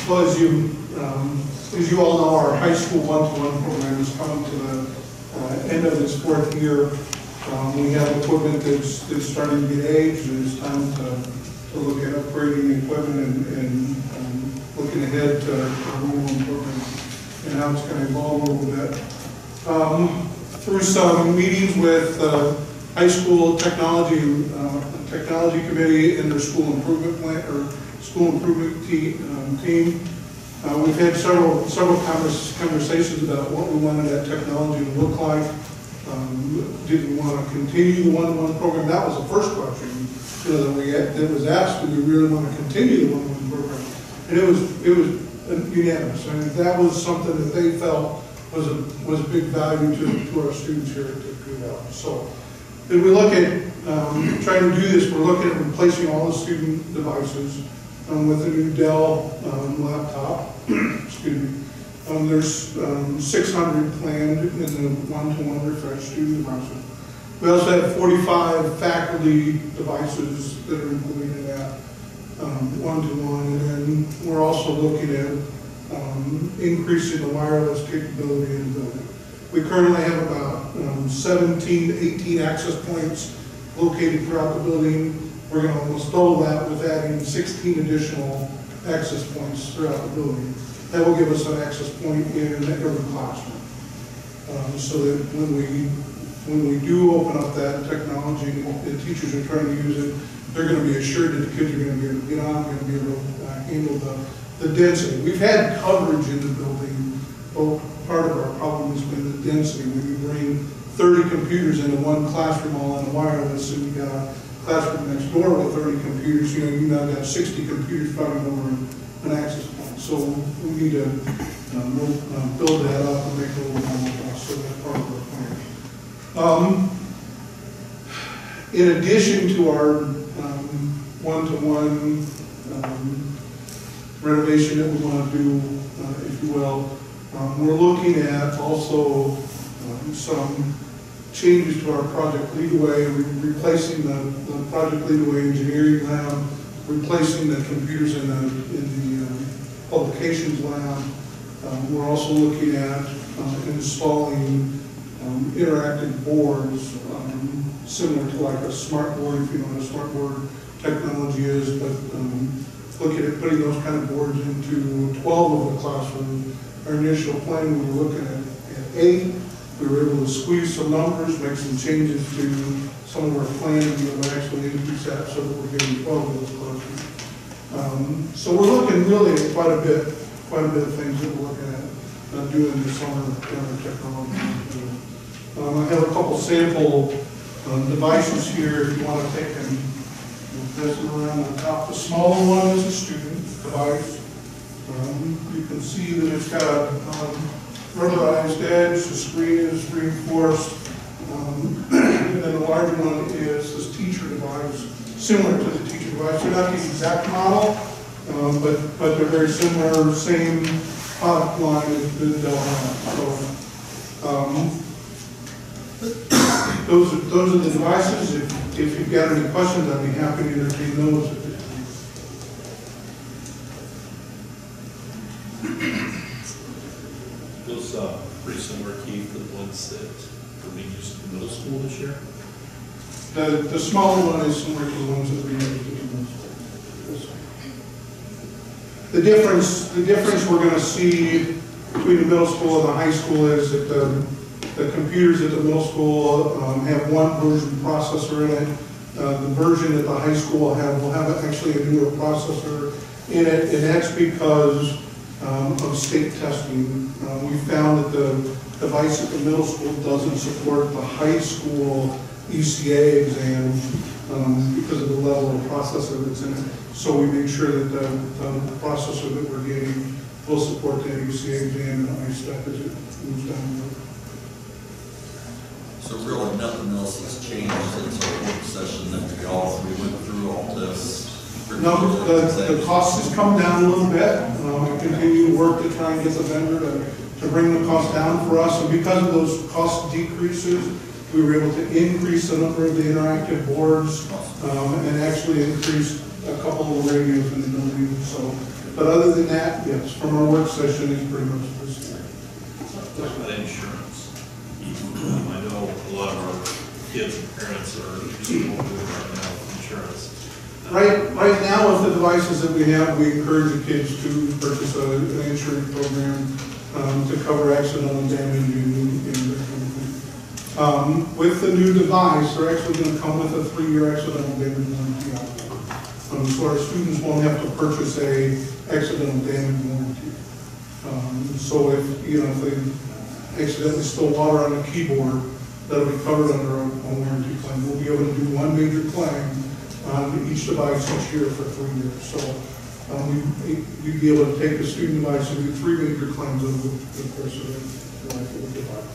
Well, as you, um, as you all know, our high school one-to-one program is coming to the uh, end of its fourth year. Um, we have equipment that's, that's starting to get aged, and it's time to, to look at upgrading equipment and, and um, looking ahead to our one-to-one program and how it's going to evolve a little bit. Um, through some meetings with uh, high school technology uh, technology committee and their school improvement plan or school improvement te um, team, uh, we've had several several convers conversations about what we wanted that technology to look like. Um, did we want to continue the one-to-one program? That was the first question, you know, that we had, that was asked. Do we really want to continue the one-to-one program? And it was it was unanimous. I mean, that was something that they felt was a was a big value to, to our students here at Good Valley. So, if we look at um, trying to do this, we're looking at replacing all the student devices um, with a new Dell um, laptop. Excuse me. Um, there's um, six hundred planned in the one-to-one refresh student devices. We also have forty-five faculty devices that are included in that um, one-to-one, and then we're also looking at um, increasing the wireless capability in the building. We currently have about um, seventeen, eighteen access points located throughout the building. We're going to almost double that with adding sixteen additional access points throughout the building. That will give us an access point in every classroom. Um, so that when we when we do open up that technology and the teachers are trying to use it, they're going to be assured that the kids are going to be able to get on, going to be able to uh, handle the, the density. We've had coverage in the building, but part of our problem has been the density. When you bring thirty computers into one classroom all on wireless, and you got a classroom next door with thirty computers, you know, you now got sixty computers fighting over an access point. So we need to um, build that up and make it a little more robust. So that's part of our plan. Um, in addition to our um, one-to-one um, renovation that we want to do, uh, if you will, um, we're looking at also um, some changes to our Project Leadway, re replacing the, the Project Leadway engineering lab, replacing the computers in the, in the um, publications lab. Um, we're also looking at uh, installing um, interactive boards, um, similar to like a smart board, if you know what a smart board technology is, but um, looking at putting those kind of boards into twelve of the classrooms. Our initial plan, we were looking at, at eight. We were able to squeeze some numbers, make some changes to some of our plans, and we'll actually increase that so that we're getting twelve of those classrooms. Um, so we're looking really at quite a bit, quite a bit of things that we're looking at uh, doing this summer in our technology. Um, I have a couple sample um, devices here if you want to take and test them around the top. The smaller one is a student device. Um, you can see that it's got a um, rubberized edge, the screen is reinforced, um, and then the larger one is this teacher device, similar to the teacher device. They're not the exact model, um, but, but they're very similar, same product line that they'll have. So, um, those, are, those are the devices. If, if you've got any questions, I'd be happy to entertain those at this time. Those uh, pretty similar, Keith, to the ones that were being used in the middle school this year? The, the smaller one is similar to the ones that we used in the middle school. The difference, the difference we're going to see between the middle school and the high school is that the, the computers at the middle school um, have one version processor in it. Uh, the version at the high school have, will have actually a newer processor in it, and that's because Um, of state testing. Uh, we found that the device at the middle school doesn't support the high school E C A exam um, because of the level of processor that's in it. So we made sure that the, the processor that we're getting will support that E C A exam and I step as it moves down the road. So really nothing else has changed since our work session that we all, we went through all this. No, the, the cost has come down a little bit. Um, we continue to work to try and get the vendor to, to bring the cost down for us. And because of those cost decreases, we were able to increase the number of the interactive boards um, and actually increase a couple of radios in the building, so. But other than that, yes, from our work session, it's pretty much the same. Talk about insurance. Um, I know a lot of our kids and parents are using what we're doing right now with insurance. Right, right now with the devices that we have, we encourage the kids to purchase a, an insurance program um, to cover accidental damage and, and that kind of thing. Um, with the new device, they're actually going to come with a three-year accidental damage warranty out there. Um, so our students won't have to purchase a accidental damage warranty. Um, so if, you know, if they accidentally spill water on a keyboard, that'll be covered under a, a warranty claim. We'll be able to do one major claim on each device each year for three years. So um, we, we'd be able to take a student device and do three major claims over the course of the life of the device.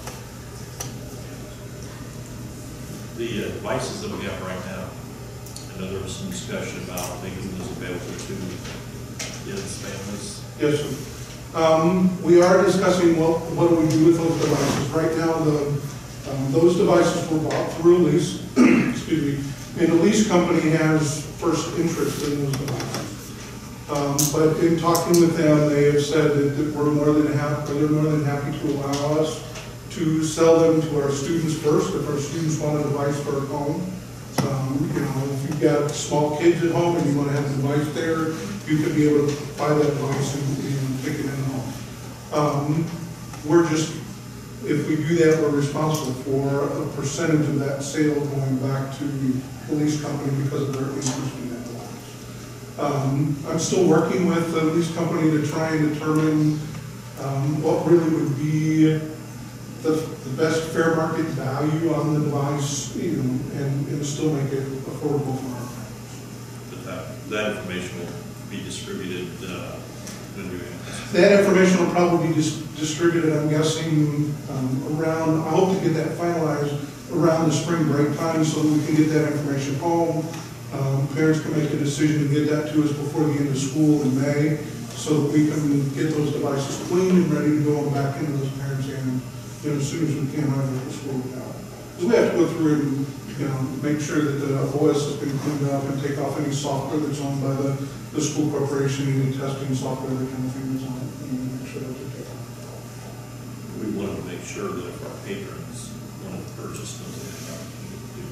The uh, devices that we have right now, I know there was some discussion about making those available to kids, families. Yes, sir. Um, we are discussing what, what do we do with those devices. Right now, the, um, those devices were bought through a lease, excuse me, and the lease company has first interest in those devices. Um, but in talking with them, they have said that, that we're more than happy, they're more than happy to allow us to sell them to our students first, if our students want a device for our home. Um, you know, if you've got small kids at home and you want to have a device there, you could be able to buy that device and, and take it in home. Um, we're just, if we do that, we're responsible for a percentage of that sale going back to the lease company because of their interest in that device. Um, I'm still working with the lease company to try and determine um, what really would be the, the best fair market value on the device, you know, and, and still make it affordable for our parents. But that, that information will be distributed uh, when you That information will probably be dis distributed, I'm guessing, um, around, I hope to get that finalized around the spring break time so that we can get that information home. Um, parents can make a decision to get that to us before the end of school in May so that we can get those devices cleaned and ready to go back into those parents' hands, you know, as soon as we can out of the school now. So we have to go through and, you know, make sure that the O S has been cleaned up and take off any software that's owned by the, the school corporation, any testing software, that kind of thing that's on it, and make sure that's okay. we want to make sure that if our patrons want to purchase those, they have an opportunity to do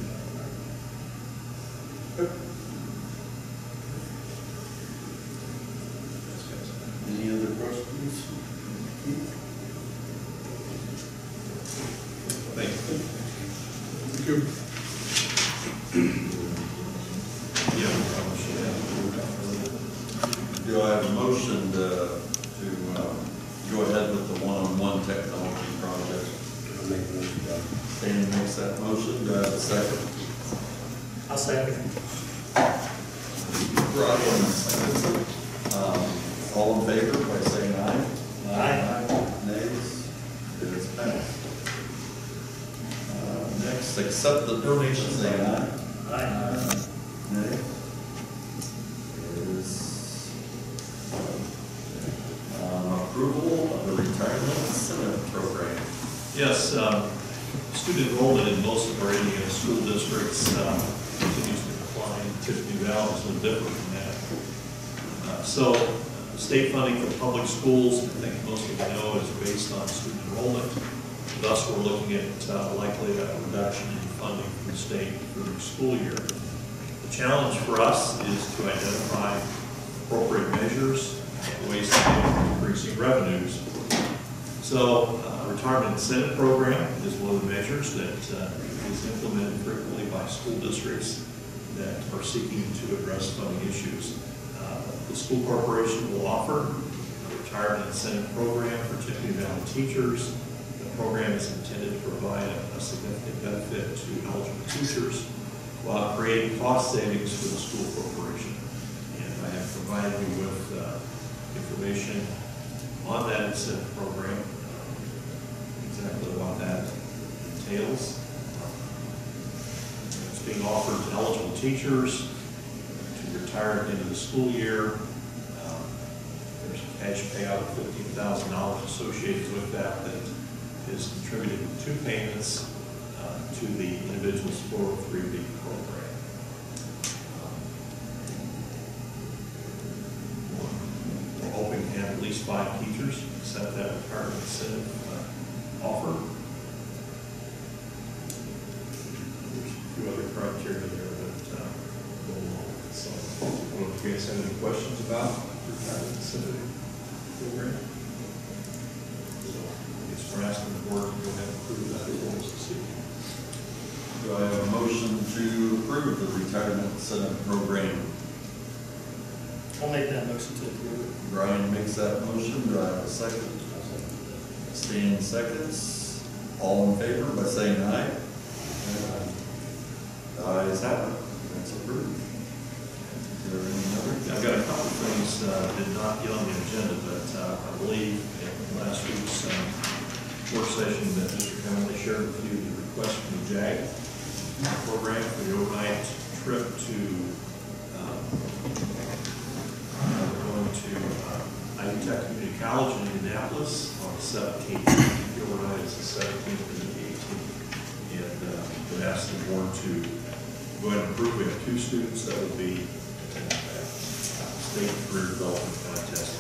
that. Any other questions? Thank you. Thank you. Yeah, we probably should have. Do I have a motion to, to um, go ahead with the one-on-one technology project? I'll make a motion, Doug. Danny makes that motion. Do I have a second? I'll second. Brian seconds it. Um, all in favor by saying aye? Aye. Nays? It is passed. Uh, next, accept the donations. Say aye. Aye. Nay? It is um, approval of the retirement incentive program. Yes, um, student enrollment in most of our Indiana school districts uh, continues to decline. Tiffany Valley is a little different from that. Uh, so, uh, state funding for public schools, I think most of you know, is based on student enrollment. Thus, we're looking at uh, likely a reduction in funding from the state for the school year. The challenge for us is to identify appropriate measures, ways to increasing revenues. So, uh, retirement incentive program is one of the measures that uh, is implemented frequently by school districts that are seeking to address funding issues. Uh, the school corporation will offer a retirement incentive program for Tiffany Valley teachers. The program is intended to provide a, a significant benefit to eligible teachers while creating cost savings for the school corporation. And I have provided you with uh, information on that incentive program, exactly what that entails. It's being offered to eligible teachers to retire at the end of the school year. Um, there's a cash payout of fifteen thousand dollars associated with that that is contributed to two payments uh, to the individual's four oh three B program. Um, least five teachers, accept that retirement incentive uh, offer. There's a few other criteria there that uh, go along with it. So, I don't know if you guys have any questions about the retirement incentive program. So, I guess we're asking the board to go ahead and approve that for us this evening. Do I have a motion to approve the retirement incentive program? I'll make that motion to approve. Brian makes that motion. Do I have a second? Stan seconds. All in favor by saying aye. The ayes have it. That's approved. Is there any other? I've got a couple of things uh, did not get on the agenda, but uh, I believe in last week's um, work session that Mister Emily shared with you the request from the JAG program for the overnight trip to um, uh, we're going to uh, Ivy Tech Community College in Indianapolis on the seventeenth. The overnight is the seventeenth and the eighteenth. And uh, would ask the board to go ahead and approve. We have two students that will be in that state career development contest.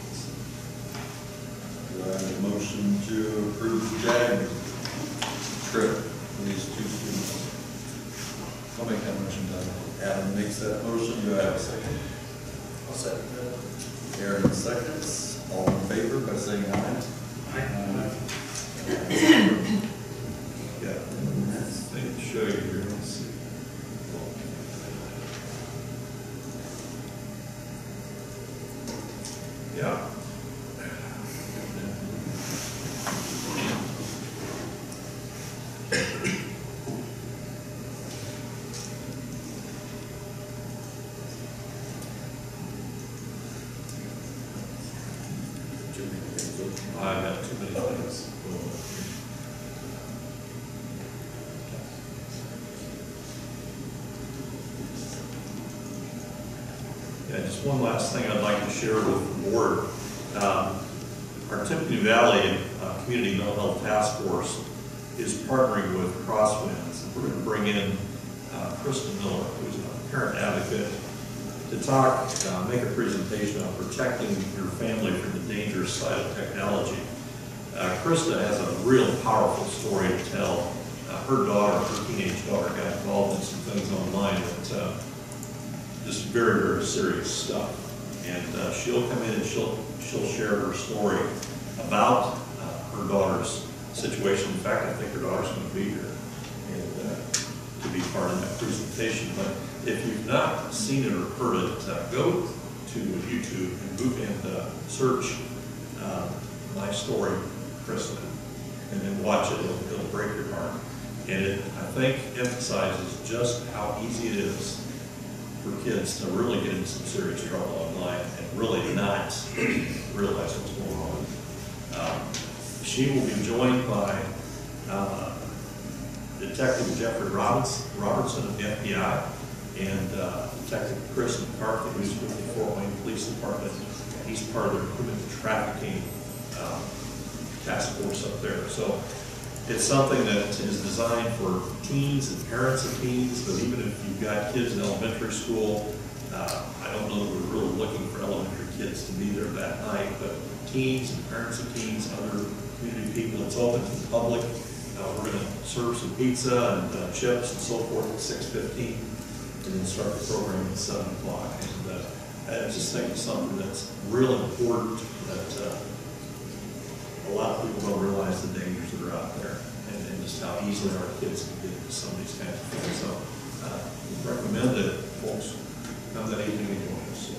Do I have a motion to approve the JAG trip for these two students? I'll make that motion, Doug. Adam makes that motion. Do I have a second? I'll second that. Aaron seconds. All in favor by saying aye. Aye. Yeah, next thing to show you here. Let's see. Yeah. I got too many things. Yeah, just one last thing I'd like to share with the board. Um, our Tiffany Valley uh, Community Mental Health Task Force is partnering with Crosswinds. We're going to bring in uh, Krista Miller, who's a parent advocate, to talk, uh, make a presentation on protecting your family from the dangerous side of technology. Uh, Krista has a real powerful story to tell. Uh, her daughter, her teenage daughter, got involved in some things online that uh, just very, very serious stuff. And uh, she'll come in and she'll she'll share her story about uh, her daughter's situation. In fact, I think her daughter's going to be here and uh, to be part of that presentation. But if you've not seen it or heard it, uh, go to YouTube and Google and uh, search uh, my story, Krista, and then watch it. It'll, it'll break your heart. And it, I think, emphasizes just how easy it is for kids to really get into some serious trouble online and really not realize what's going on. Um, she will be joined by uh, Detective Jeffrey Roberts, Robertson of the F B I and uh, Detective Chris McCarthy, who's with the Fort Wayne Police Department. He's part of the human trafficking um, task force up there. So it's something that is designed for teens and parents of teens, but even if you've got kids in elementary school, uh, I don't know that we're really looking for elementary kids to be there that night, but teens and parents of teens, other community people, it's open to the public. Uh, we're going to serve some pizza and uh, chips and so forth at six fifteen, and then start the program at seven o'clock. And uh, I just think it's something that's real important that uh, a lot of people don't realize the dangers that are out there and, and just how easily our kids can get into some of these kinds of things. So uh, we recommend that folks come that evening and join us.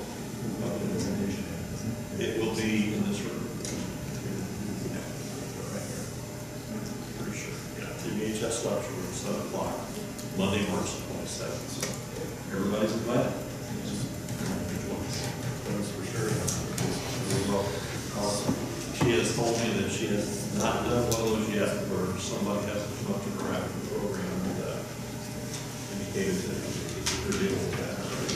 It will be in this room. Yeah, right here. Pretty sure. Yeah, T V H S lecture room, seven o'clock, Monday, March twenty-seventh. So everybody's invited. Thanks for sure. Awesome. She has told me that she has not done one of those yet, where somebody has to come up to her after the program and uh, indicated that they're dealing with that.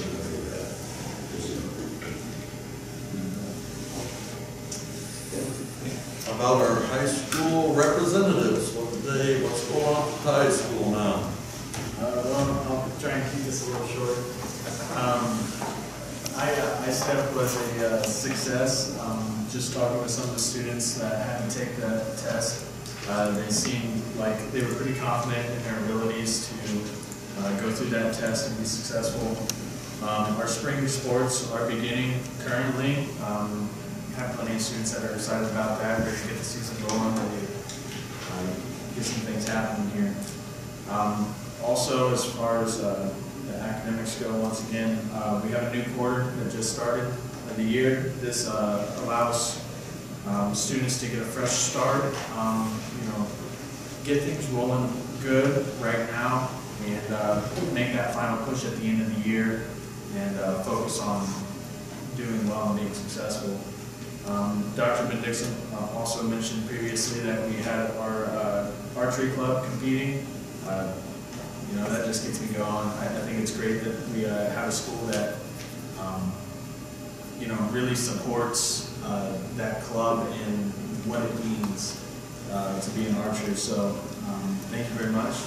About our high school representatives, what did they, what's going on with high school now? Uh, well, I'll try and keep this a little short. Um, I I, uh, I step was a uh, success. Um, just talking with some of the students that had to take the test, uh, they seemed like they were pretty confident in their abilities to uh, go through that test and be successful. Um, our spring sports are beginning currently. Um, we have plenty of students that are excited about that. Ready to get the season going, ready to uh, get some things happening here. Um, also, as far as uh, the academics go, once again, uh, we have a new quarter that just started of the year. This uh, allows um, students to get a fresh start, um, you know, get things rolling good right now, and uh, make that final push at the end of the year, and uh, focus on doing well and being successful. Um, Doctor Ben Dixon uh, also mentioned previously that we had our uh, archery club competing. Uh, you know, that just gets me going. I, I think it's great that we uh, have a school that, um, you know, really supports uh, that club and what it means uh, to be an archer. So, um, thank you very much.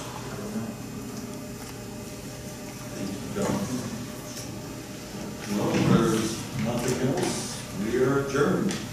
Thank you, John. Well, there's nothing else. We are adjourned.